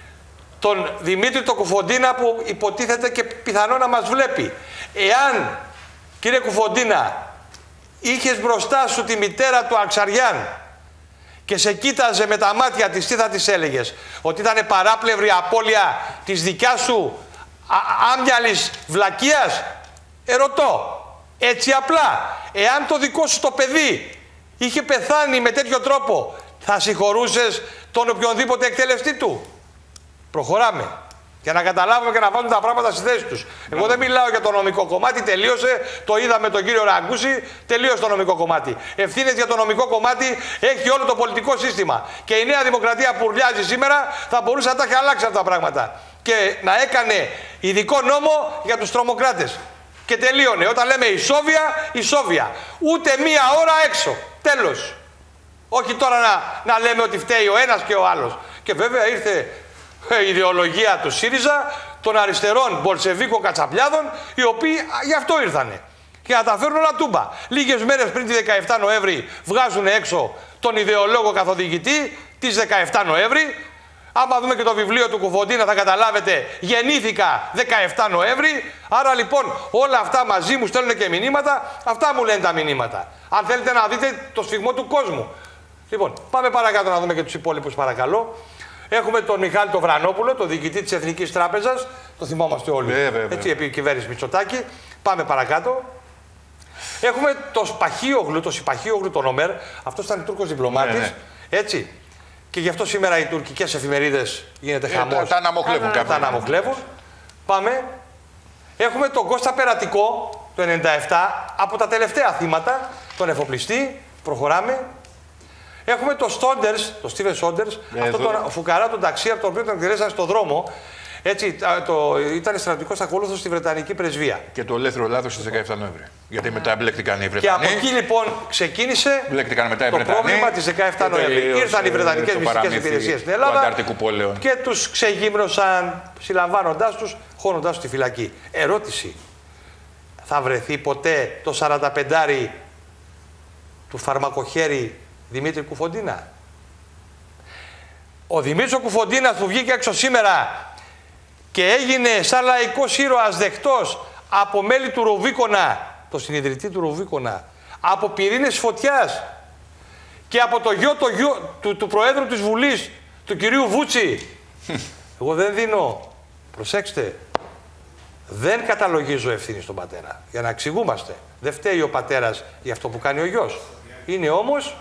τον Δημήτρη το Κουφοντίνα, που υποτίθεται και πιθανό να μας βλέπει. Εάν, κύριε Κουφοντίνα, είχες μπροστά σου τη μητέρα του Αξαριάν και σε κοίταζε με τα μάτια της, τι θα της έλεγες? Ότι ήταν παράπλευρη απώλεια της δικιάς σου άμυαλης βλακείας? Ερωτώ, έτσι απλά, εάν το δικό σου το παιδί είχε πεθάνει με τέτοιο τρόπο, θα συγχωρούσες τον οποιονδήποτε εκτελεστή του? Προχωράμε. Για να καταλάβουμε και να βάλουμε τα πράγματα στη θέση τους. Εγώ δεν μιλάω για το νομικό κομμάτι, τελείωσε. Το είδαμε τον κύριο Ραγκούση, τελείωσε το νομικό κομμάτι. Ευθύνες για το νομικό κομμάτι έχει όλο το πολιτικό σύστημα. Και η Νέα Δημοκρατία που ουρλιάζει σήμερα θα μπορούσε να τα έχει αλλάξει αυτά τα πράγματα. Και να έκανε ειδικό νόμο για τους τρομοκράτες. Και τελείωνε. Όταν λέμε ισόβια. Ούτε μία ώρα έξω. Τέλος. Όχι τώρα να λέμε ότι φταίει ο ένας και ο άλλος. Και βέβαια ήρθε η ιδεολογία του ΣΥΡΙΖΑ, των αριστερών Μπολσεβίκο Κατσαπλιάδων, οι οποίοι γι' αυτό ήρθανε. Και να τα φέρουν όλα τούμπα. Λίγες μέρες πριν τη 17 Νοέμβρη βγάζουν έξω τον ιδεολόγο καθοδηγητή της 17 Νοέμβρη. Άμα δούμε και το βιβλίο του Κουφοντίνα θα καταλάβετε, γεννήθηκα 17 Νοέμβρη. Άρα λοιπόν όλα αυτά μαζί μου στέλνουν και μηνύματα. Αυτά μου λένε τα μηνύματα. Αν θέλετε να δείτε το σφιγμό του κόσμου. Λοιπόν, πάμε παρακάτω να δούμε και τους υπόλοιπους, παρακαλώ. Έχουμε τον Μιχάλη τον Βρανόπουλο, τον διοικητή της Εθνικής Τράπεζας. Το θυμόμαστε όλοι. Έτσι, επί κυβέρνηση Μητσοτάκη. Πάμε παρακάτω. Έχουμε το Σπαχίογλου, τον Ομέρ. Αυτός ήταν Τούρκος διπλωμάτης. Έτσι. Και γι' αυτό σήμερα οι τουρκικές εφημερίδες γίνεται χαμός. Τα αναμοχλεύουν. Τα αναμοχλεύουν. Πάμε. Έχουμε τον Κώστα Περατικό, το 97, από τα τελευταία θύματα, τον εφοπλιστή. Προχωράμε. Έχουμε τον Στόντερς, τον Στίβεν Σόντερς, αυτόν τον φουκαρά του ταξί, από τον οποίο τον εκτελέσαν στον δρόμο. Έτσι, ήταν στρατιωτικός ακολούθος στη Βρετανική πρεσβεία. Και το ελεύθερο λάθος στις 17 Νοέμβρη. Γιατί μετά μπλέκτηκαν οι Βρετανοί. Και από εκεί λοιπόν ξεκίνησε μετά το πρόβλημα της 17 Νοέμβρη. Ήρθαν οι Βρετανικές μυστικές υπηρεσίες στην Ελλάδα και τους ξεγύμνωσαν, συλλαμβάνοντάς τους, χώνοντάς τους στη φυλακή. Ερώτηση. Θα βρεθεί ποτέ το 45 του φαρμακοχέρι Δημήτρη Κουφοντίνα? Ο Δημήτρης Κουφοντίνας που βγήκε έξω σήμερα και έγινε σαν λαϊκός ήρωας δεκτός από μέλη του Ρουβίκονα, το συνειδητή του Ρουβίκονα, από πυρήνες φωτιάς και από το γιο του Προέδρου της Βουλής, του κυρίου Βούτσι. Εγώ δεν δίνω, προσέξτε, δεν καταλογίζω ευθύνη στον πατέρα, για να εξηγούμαστε. Δεν φταίει ο πατέρας για αυτό που κάνει ο γιος. Είναι όμως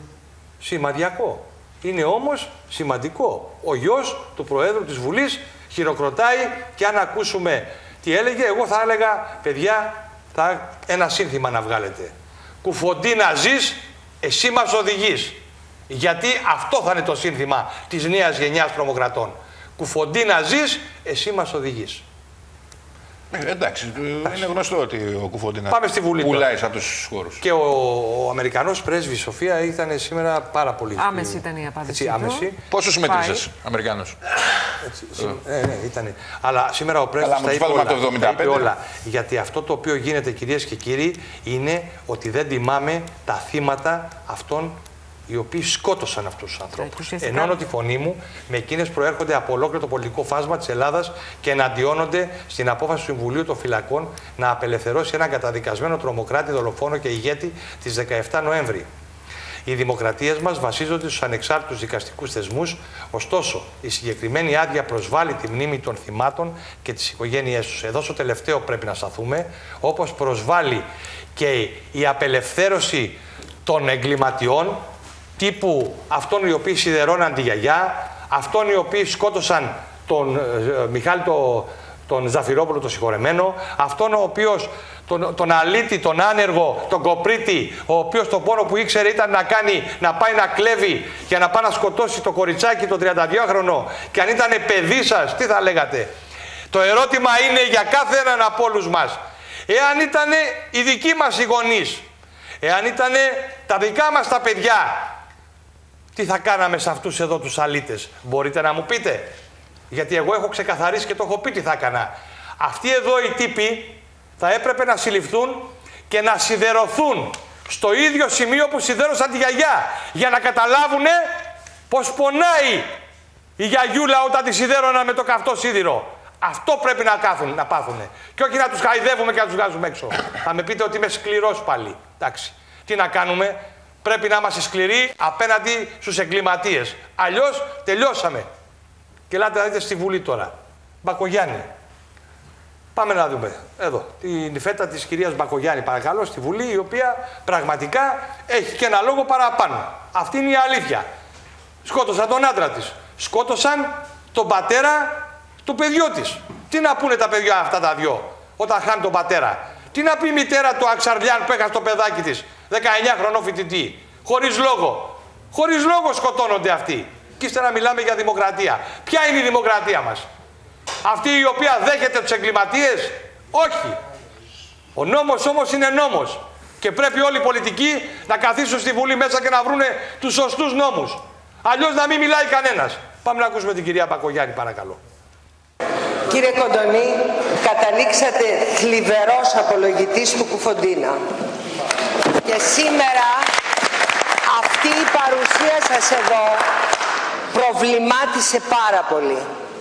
σημαδιακό. Είναι όμως σημαντικό. Ο γιος του Προέδρου της Βουλής χειροκροτάει και αν ακούσουμε τι έλεγε, εγώ θα έλεγα, παιδιά, ένα σύνθημα να βγάλετε. Κουφοντίνα ζεις, εσύ μας οδηγείς. Γιατί αυτό θα είναι το σύνθημα της νέας γενιάς τρομοκρατών. Κουφοντίνα ζεις, εσύ μας οδηγείς. Εντάξει, είναι γνωστό ότι ο Κουφοντίνας πουλάει σε αυτούς τους χώρους. Και ο Αμερικανός πρέσβης, Σοφία, ήταν σήμερα πάρα πολύ... Άμεση ήταν η απάντηση. Άμεση. Πόσους συμμετρήσες, Αμερικανός? Ναι, ήταν. Αλλά σήμερα ο πρέσβης τα είπε όλα. Γιατί αυτό το οποίο γίνεται, κυρίες και κύριοι, είναι ότι δεν τιμάμε τα θύματα αυτών οι οποίοι σκότωσαν αυτούς τους ανθρώπους. Ενώνω τη φωνή μου με εκείνες που προέρχονται από ολόκληρο το πολιτικό φάσμα της Ελλάδας και εναντιώνονται στην απόφαση του Συμβουλίου των Φυλακών να απελευθερώσει έναν καταδικασμένο τρομοκράτη, δολοφόνο και ηγέτη της 17 Νοέμβρη. Οι δημοκρατίες μας βασίζονται στους ανεξάρτητους δικαστικούς θεσμούς, ωστόσο η συγκεκριμένη άδεια προσβάλλει τη μνήμη των θυμάτων και τις οικογένειές τους. Εδώ στο τελευταίο πρέπει να σταθούμε, όπως προσβάλλει και η απελευθέρωση των εγκληματιών, τύπου αυτών οι οποίοι σιδερώναν τη γιαγιά, αυτών οι οποίοι σκότωσαν τον Μιχάλη τον Ζαφυρόπουλο, τον συγχωρεμένο, αυτόν ο οποίος, τον αλήτη, τον άνεργο, τον κοπρίτη, ο οποίος το πόνο που ήξερε ήταν να πάει να κλέβει για να πάει να σκοτώσει το κοριτσάκι, τον 32χρονο, και αν ήταν παιδί σας, τι θα λέγατε? Το ερώτημα είναι για κάθε έναν από όλους μας. Εάν ήταν οι δικοί μας οι γονείς, εάν ήταν τα δικά μας τα παιδιά, τι θα κάναμε σε αυτούς εδώ τους αλήτες? Μπορείτε να μου πείτε? Γιατί εγώ έχω ξεκαθαρίσει και το έχω πει τι θα έκανα. Αυτοί εδώ οι τύποι θα έπρεπε να συλληφθούν και να σιδερωθούν στο ίδιο σημείο που σιδέρωσαν τη γιαγιά, για να καταλάβουν πως πονάει η γιαγιούλα όταν τη σιδέρωναν με το καυτό σίδηρο. Αυτό πρέπει να πάθουν. Και όχι να τους χαϊδεύουμε και να τους βγάζουμε έξω. Θα με πείτε ότι είμαι σκληρός πάλι. Εντάξει. Τι να κάνουμε? Πρέπει να είμαστε σκληροί απέναντι στους εγκληματίες. Αλλιώς τελειώσαμε. Και ελάτε να δείτε στη Βουλή τώρα. Μπακογιάννη. Πάμε να δούμε. Εδώ. Την φέτα της κυρίας Μπακογιάννη, παρακαλώ, στη Βουλή, η οποία πραγματικά έχει και ένα λόγο παραπάνω. Αυτή είναι η αλήθεια. Σκότωσαν τον άντρα της. Σκότωσαν τον πατέρα του παιδιού της. Τι να πούνε τα παιδιά αυτά τα δυο όταν χάνει τον πατέρα? Τι να πει η μητέρα του Αξαρλιάν που έχασε το παιδάκι της, 19χρονο φοιτητή? Χωρίς λόγο. Χωρίς λόγο σκοτώνονται αυτοί. Και ύστερα μιλάμε για δημοκρατία. Ποια είναι η δημοκρατία μας? Αυτή η οποία δέχεται τους εγκληματίες? Όχι. Ο νόμος όμως είναι νόμος. Και πρέπει όλοι οι πολιτικοί να καθίσουν στη Βουλή μέσα και να βρούνε τους σωστούς νόμους. Αλλιώς να μην μιλάει κανένας. Πάμε να ακούσουμε την κυρία Μπακογιάννη, παρακαλώ. Κύριε Κοντονή, καταλήξατε θλιβερός απολογητής του Κουφοντίνα. Και σήμερα αυτή η παρουσία σας εδώ προβλημάτισε πάρα πολύ.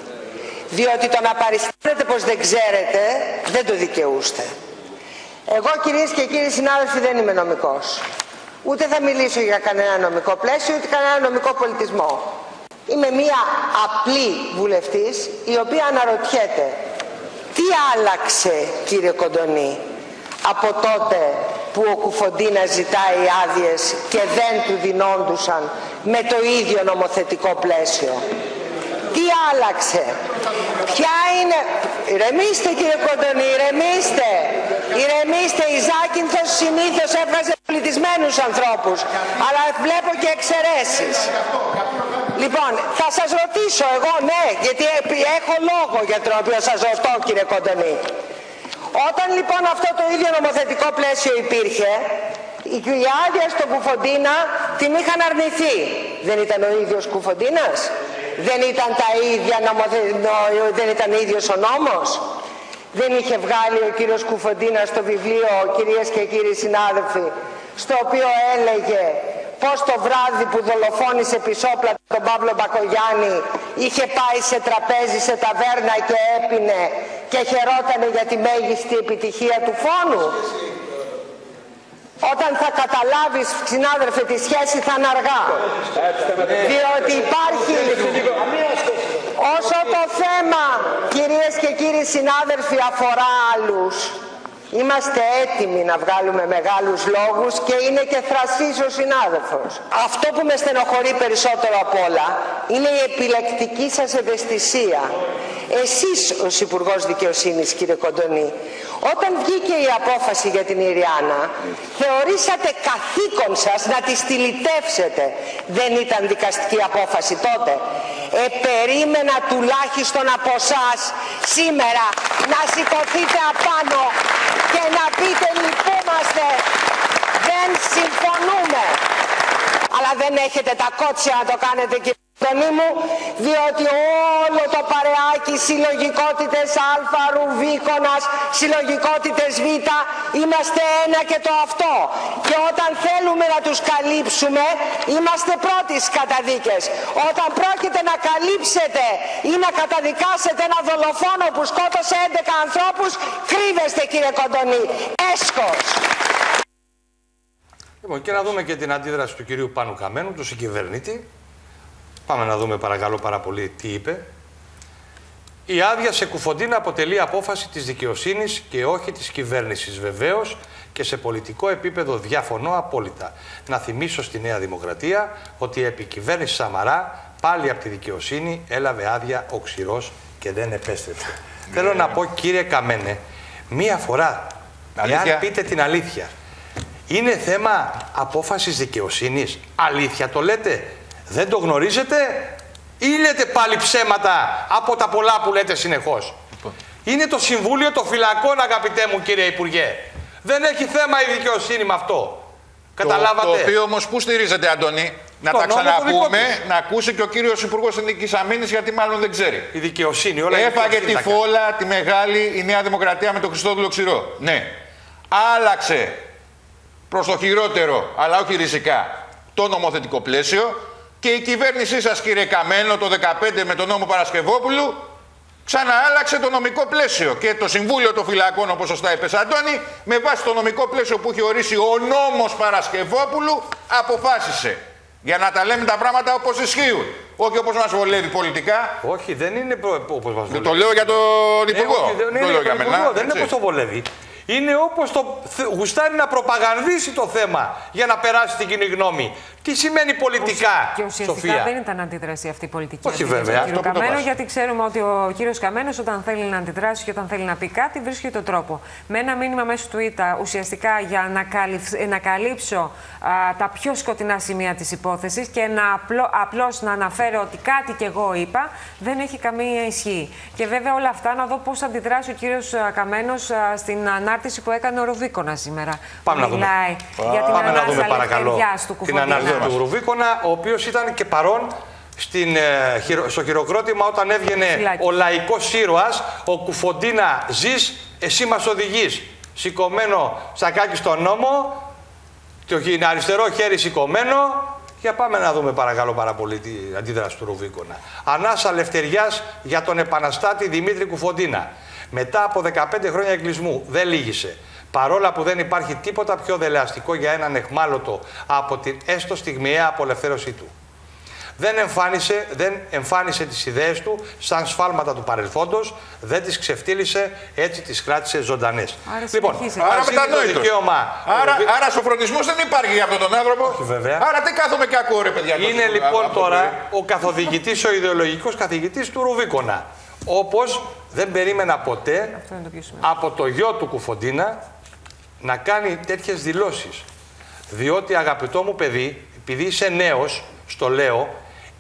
Διότι το να παριστάνετε πως δεν ξέρετε, δεν το δικαιούστε. Εγώ, κυρίες και κύριοι συνάδελφοι, δεν είμαι νομικός. Ούτε θα μιλήσω για κανένα νομικό πλαίσιο, ούτε κανένα νομικό πολιτισμό. Είμαι μία απλή βουλευτής, η οποία αναρωτιέται τι άλλαξε, κύριε Κοντονή, από τότε που ο Κουφοντίνας ζητάει άδειες και δεν του δινόντουσαν με το ίδιο νομοθετικό πλαίσιο? Τι άλλαξε? Ποια είναι... Ηρεμήστε, κύριε Κοντονή, ηρεμήστε. Ηρεμήστε. Η Ζάκυνθος συνήθως έβγαζε πολιτισμένους ανθρώπους, αλλά βλέπω και εξαιρέσεις. Λοιπόν, θα σας ρωτήσω εγώ, ναι, γιατί έχω λόγο για τον οποίο σας ρωτώ, κύριε Κοντονή. Όταν λοιπόν αυτό το ίδιο νομοθετικό πλαίσιο υπήρχε, η άδεια στον Κουφοντίνα την είχαν αρνηθεί. Δεν ήταν ο ίδιος Κουφοντίνας? Δεν ήταν τα ίδια δεν ήταν ίδιος ο νόμος? Δεν είχε βγάλει ο κύριος Κουφοντίνας το βιβλίο, κυρίες και κύριοι συνάδελφοι, στο οποίο έλεγε πως το βράδυ που δολοφόνησε πισόπλατα τον Παύλο Μπακογιάννη είχε πάει σε τραπέζι, σε ταβέρνα και έπινε και χαιρότανε για τη μέγιστη επιτυχία του φόνου? Όταν θα καταλάβεις, συνάδελφε, τη σχέση θα είναι αργά. Διότι υπάρχει... Όσο το θέμα, κυρίες και κύριοι συνάδελφοι, αφορά άλλους, είμαστε έτοιμοι να βγάλουμε μεγάλους λόγους και είναι και θρασής ο συνάδελφος. Αυτό που με στενοχωρεί περισσότερο απ' όλα είναι η επιλεκτική σας ευαισθησία. Εσείς ως Υπουργός Δικαιοσύνης, κύριε Κοντονή, όταν βγήκε η απόφαση για την Ιριάννα, θεωρήσατε καθήκον σας να τη στυλιτεύσετε. Δεν ήταν δικαστική απόφαση τότε? Περίμενα τουλάχιστον από εσάς σήμερα να σηκωθείτε απάνω και να πείτε λυπούμαστε, δεν συμφωνούμε. Αλλά δεν έχετε τα κότσια να το κάνετε, κύριε Κοντονή μου, διότι όλο το παρεάκι συλλογικότητες Α, Ρουβίκονας, συλλογικότητες Β, είμαστε ένα και το αυτό. Και όταν θέλουμε να τους καλύψουμε, είμαστε πρώτοι στις καταδίκες. Όταν πρόκειται να καλύψετε ή να καταδικάσετε ένα δολοφόνο που σκότωσε 11 ανθρώπους, κρύβεστε, κύριε Κοντονή. Έσχος. Λοιπόν, και να δούμε και την αντίδραση του κυρίου Πάνου Καμένου, του συγκυβερνήτη. Πάμε να δούμε παρακαλώ πάρα πολύ τι είπε. Η άδεια σε Κουφοντίνα αποτελεί απόφαση της δικαιοσύνης και όχι της κυβέρνησης. Βεβαίως και σε πολιτικό επίπεδο διαφωνώ απόλυτα. Να θυμίσω στη Νέα Δημοκρατία ότι επί κυβέρνηση Σαμαρά πάλι από τη δικαιοσύνη έλαβε άδεια ο ξηρός και δεν επέστρεψε. Θέλω να πω, κύριε Καμένε, μία φορά, εάν πείτε την αλήθεια, είναι θέμα απόφασης δικαιοσύνης? Αλήθεια το λέτε? Δεν το γνωρίζετε ή λέτε πάλι ψέματα από τα πολλά που λέτε συνεχώς? Είναι το Συμβούλιο των Φυλακών, αγαπητέ μου κύριε Υπουργέ. Δεν έχει θέμα η δικαιοσύνη με αυτό. Καταλάβατε? Το οποίο όμως πού στηρίζεται, Αντώνη? Να τα ξαναπούμε, να ακούσει και ο κύριος Υπουργός Εθνικής Αμήνης, γιατί μάλλον δεν ξέρει. Η δικαιοσύνη, όλα έφαγε τη φόλα, τη μεγάλη, η Νέα Δημοκρατία με τον Χριστόδουλο Ξηρό. Ναι. Άλλαξε προς το χειρότερο, αλλά όχι ριζικά, το νομοθετικό πλαίσιο. Και η κυβέρνησή σας, κύριε Καμένο, το 2015 με τον νόμο Παρασκευόπουλου ξαναάλλαξε το νομικό πλαίσιο. Και το Συμβούλιο των Φυλακών, όπως σωστά είπες, Αντώνη, με βάση το νομικό πλαίσιο που έχει ορίσει ο νόμος Παρασκευόπουλου, αποφάσισε. Για να τα λέμε τα πράγματα όπως ισχύουν. Όχι όπως μας βολεύει πολιτικά. Όχι, δεν είναι όπως μας βολεύει. Το λέω για τον Υπουργό. Δεν είναι για μένα. Δεν είναι όπως το βολεύει. Είναι όπως το γουστάρει να προπαγανδίσει το θέμα για να περάσει την κοινή γνώμη. Τι σημαίνει πολιτικά, και ουσιαστικά Σοφία? δεν ήταν αντίδραση αυτή η πολιτική. Όχι βέβαια. Κύριο Καμένο, γιατί ξέρουμε ότι ο κύριος Καμένος όταν θέλει να αντιδράσει και όταν θέλει να πει κάτι βρίσκει τον τρόπο. Με ένα μήνυμα μέσω του ΙΤΑ ουσιαστικά για να καλύψω τα πιο σκοτεινά σημεία της υπόθεσης και απλώς να αναφέρω ότι κάτι κι εγώ είπα, δεν έχει καμία ισχύ. Και βέβαια όλα αυτά να δω πώς θα αντιδράσει ο κύριος Καμένος στην ανάρτηση που έκανε ο Ρουβίκονα σήμερα. Πάμε να δούμε. Πάμε να δούμε παρακαλώ την ανάρτηση του Ρουβίκονα, ο οποίος ήταν και παρόν στο χειροκρότημα όταν έβγαινε ο λαϊκός ήρωας, ο Κουφοντίνα ζεις, εσύ μας οδηγείς. Σηκωμένο σακάκι στον νόμο, το αριστερό χέρι σηκωμένο. Για πάμε να δούμε παρακαλώ πάρα πολύ την αντίδραση του Ρουβίκονα. Ανάσα λευτεριάς για τον επαναστάτη Δημήτρη Κουφοντίνα. Μετά από 15 χρόνια εγκλισμού δεν λύγησε. Παρόλα που δεν υπάρχει τίποτα πιο δελεαστικό για έναν εχμάλωτο από την έστω στιγμιαία απολευθέρωσή του. Δεν εμφάνισε τις ιδέες του σαν σφάλματα του παρελθόντος, δεν τις ξεφτύλισε, έτσι τις κράτησε ζωντανές. Λοιπόν, άρα μετανόητος. Άρα σοφρονισμός δεν υπάρχει για αυτόν τον άνθρωπο. Όχι βέβαια. Άρα τι κάθομαι και ακούω, ρε παιδιά? Είναι λοιπόν τώρα ο καθοδηγητής, ο ιδεολογικός καθηγητής του Ρουβίκονα. Όπως δεν περίμενα ποτέ από το γιο του Κουφοντίνα να κάνει τέτοιες δηλώσεις. Διότι, αγαπητό μου παιδί, επειδή είσαι νέος, στο λέω,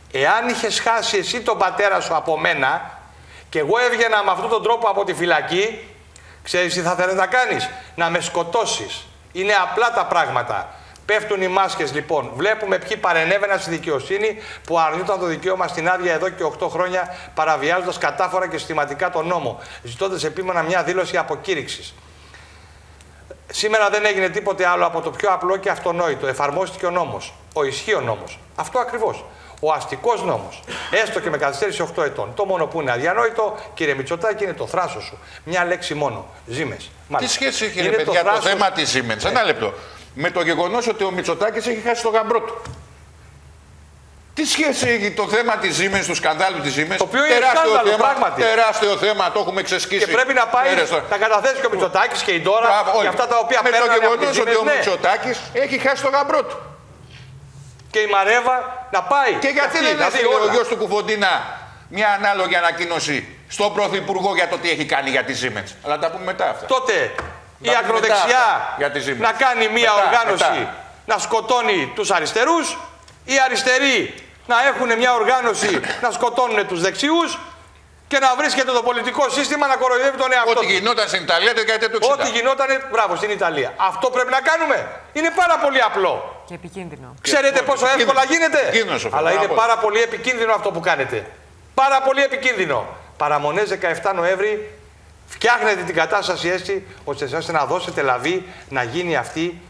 Εάν είχες χάσει εσύ τον πατέρα σου από μένα και εγώ έβγαινα με αυτόν τον τρόπο από τη φυλακή, ξέρεις τι θα θέλεις να κάνεις? Να με σκοτώσεις. Είναι απλά τα πράγματα. Πέφτουν οι μάσκες λοιπόν. Βλέπουμε ποιοι παρενέβαιναν στη δικαιοσύνη που αρνούνταν το δικαίωμα στην άδεια εδώ και 8 χρόνια, παραβιάζοντας κατάφορα και συστηματικά τον νόμο, ζητώντας επίμονα μια δήλωση αποκήρυξης. Σήμερα δεν έγινε τίποτε άλλο από το πιο απλό και αυτονόητο. Εφαρμόστηκε ο νόμος. Ο ισχύων νόμος. Αυτό ακριβώς. Ο αστικός νόμος. Έστω και με καθυστέρηση 8 ετών. Το μόνο που είναι αδιανόητο, κύριε Μητσοτάκη, είναι το θράσος σου. Μια λέξη μόνο. Ζήμες. Τι σχέση έχει, ρε παιδιά, το θέμα της Siemens? Ένα λεπτό. Με το γεγονός ότι ο Μητσοτάκης έχει χάσει το γαμπρό του. Τι σχέση έχει το θέμα της Siemens, του σκανδάλου της Siemens? Το οποίο είναι σκάνδαλο, πράγματι. Τεράστιο θέμα, το έχουμε ξεσκίσει. Και πρέπει να πάει να καταθέσει και ο Μητσοτάκης και η Ντόρα και αυτά τα οποία παίρνουν. Με το γεγονός ότι ο Μητσοτάκης έχει χάσει το γαμπρό του. Και η Μαρέβα να πάει. Και γιατί δεν έστειλε ο γιος του Κουφοντίνα μια ανάλογη ανακοίνωση στον Πρωθυπουργό για το τι έχει κάνει για τη Siemens? Αλλά τα πούμε μετά αυτά. Τότε η ακροδεξιά να κάνει μια οργάνωση να σκοτώνει τους αριστερούς, οι αριστεροί να έχουν μια οργάνωση να σκοτώνουν τους δεξιούς και να βρίσκεται το πολιτικό σύστημα να κοροϊδεύει τον εαυτό του. Ό,τι γινόταν στην Ιταλία το δεκαετία του 60. Ό,τι γινόταν, μπράβο, στην Ιταλία. Αυτό πρέπει να κάνουμε. Είναι πάρα πολύ απλό. Και επικίνδυνο. Ξέρετε πόσο εύκολα γίνεται? Αλλά είναι πάρα πολύ επικίνδυνο αυτό που κάνετε. Πάρα πολύ επικίνδυνο. Παραμονές 17 Νοέμβρη, φτιάχνετε την κατάσταση έτσι ώστε εσάς να δώσετε λαβή να γίνει αυτή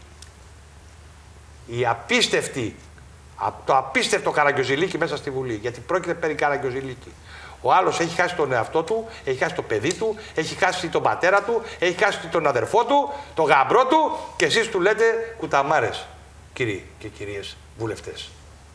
η απίστευτη, το απίστευτο καραγκιόζηλίκι μέσα στη Βουλή. Γιατί πρόκειται περί καραγκιόζηλίκι. Ο άλλος έχει χάσει τον εαυτό του, έχει χάσει το παιδί του, έχει χάσει τον πατέρα του, έχει χάσει τον αδερφό του, τον γαμπρό του και εσείς του λέτε κουταμάρες, κύριοι και κυρίες βουλευτές.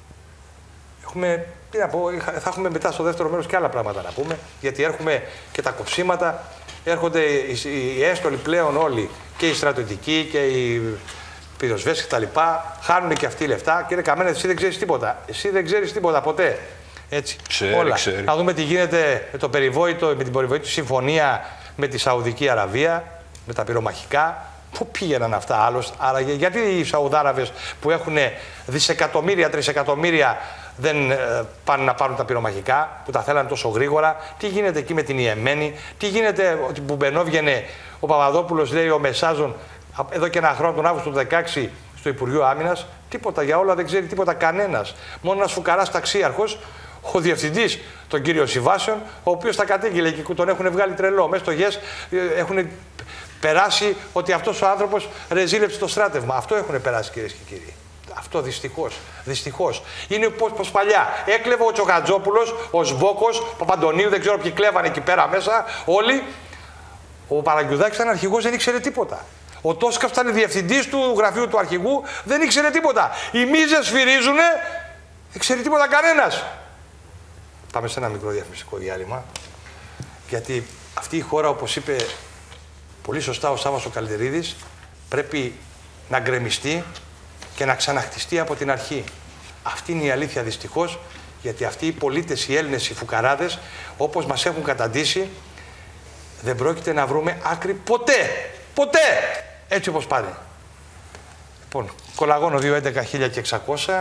Έχουμε, τι να πω, θα έχουμε μετά στο δεύτερο μέρος και άλλα πράγματα να πούμε, γιατί έρχομαι και τα κοψίματα, έρχονται οι έστολοι πλέον όλοι, και οι στρατιωτικοί και οι πυροσβέστες κτλ. Χάνουν και αυτοί λεφτά και είναι καμένα, εσύ δεν ξέρεις τίποτα. Εσύ δεν ξέρεις τίποτα ποτέ. Έτσι. Ξέρει. Να δούμε τι γίνεται με, με την περιβόητη συμφωνία με τη Σαουδική Αραβία, με τα πυρομαχικά. Πού πήγαιναν αυτά άλλως? Άρα γιατί οι Σαουδάραβες που έχουν δισεκατομμύρια, τρισεκατομμύρια δεν πάνε να πάρουν τα πυρομαχικά, που τα θέλανε τόσο γρήγορα? Τι γίνεται εκεί με την Ιεμένη? Τι γίνεται που μπαινόβγαινε ο Παπαδόπουλος, λέει, ο Μεσάζων, εδώ και ένα χρόνο, τον Αύγουστο του 2016, στο Υπουργείο Άμυνας? Τίποτα, για όλα δεν ξέρει τίποτα κανένας. Μόνο ένας φουκαράς ταξίαρχος, ο διευθυντής, τον κύριο Σιβάσεων, ο οποίος τα κατήγγειλε και τον έχουν βγάλει τρελό. Μέσα στο ΓΕΣ έχουν περάσει ότι αυτός ο άνθρωπος ρεζίλεψε το στράτευμα. Αυτό έχουν περάσει, κυρίες και κύριοι. Αυτό δυστυχώς. Είναι πως παλιά έκλεβε ο Τσοχατζόπουλος, ο Σβόκος, ο Παπαντονίου, δεν ξέρω ποιοι κλέβανε εκεί πέρα μέσα, όλοι. Ο Παραγκιουδάκης ήταν αρχηγός, δεν ήξερε τίποτα. Ο Τόσκας ήταν διευθυντής του γραφείου του αρχηγού, δεν ήξερε τίποτα. Οι μίζες σφυρίζουνε, δεν ξέρει τίποτα κανένας. Πάμε σε ένα μικρό διαφημιστικό διάλειμμα. Γιατί αυτή η χώρα, όπως είπε πολύ σωστά ο Σάββας ο Καλτερίδης, πρέπει να γκρεμιστεί και να ξαναχτιστεί από την αρχή. Αυτή είναι η αλήθεια, δυστυχώς, γιατί αυτοί οι πολίτες, οι Έλληνες, οι φουκαράδες, όπως μας έχουν καταντήσει, δεν πρόκειται να βρούμε άκρη ποτέ. Ποτέ! Έτσι όπως πάνε. Λοιπόν, κολαγόνο 211 1600.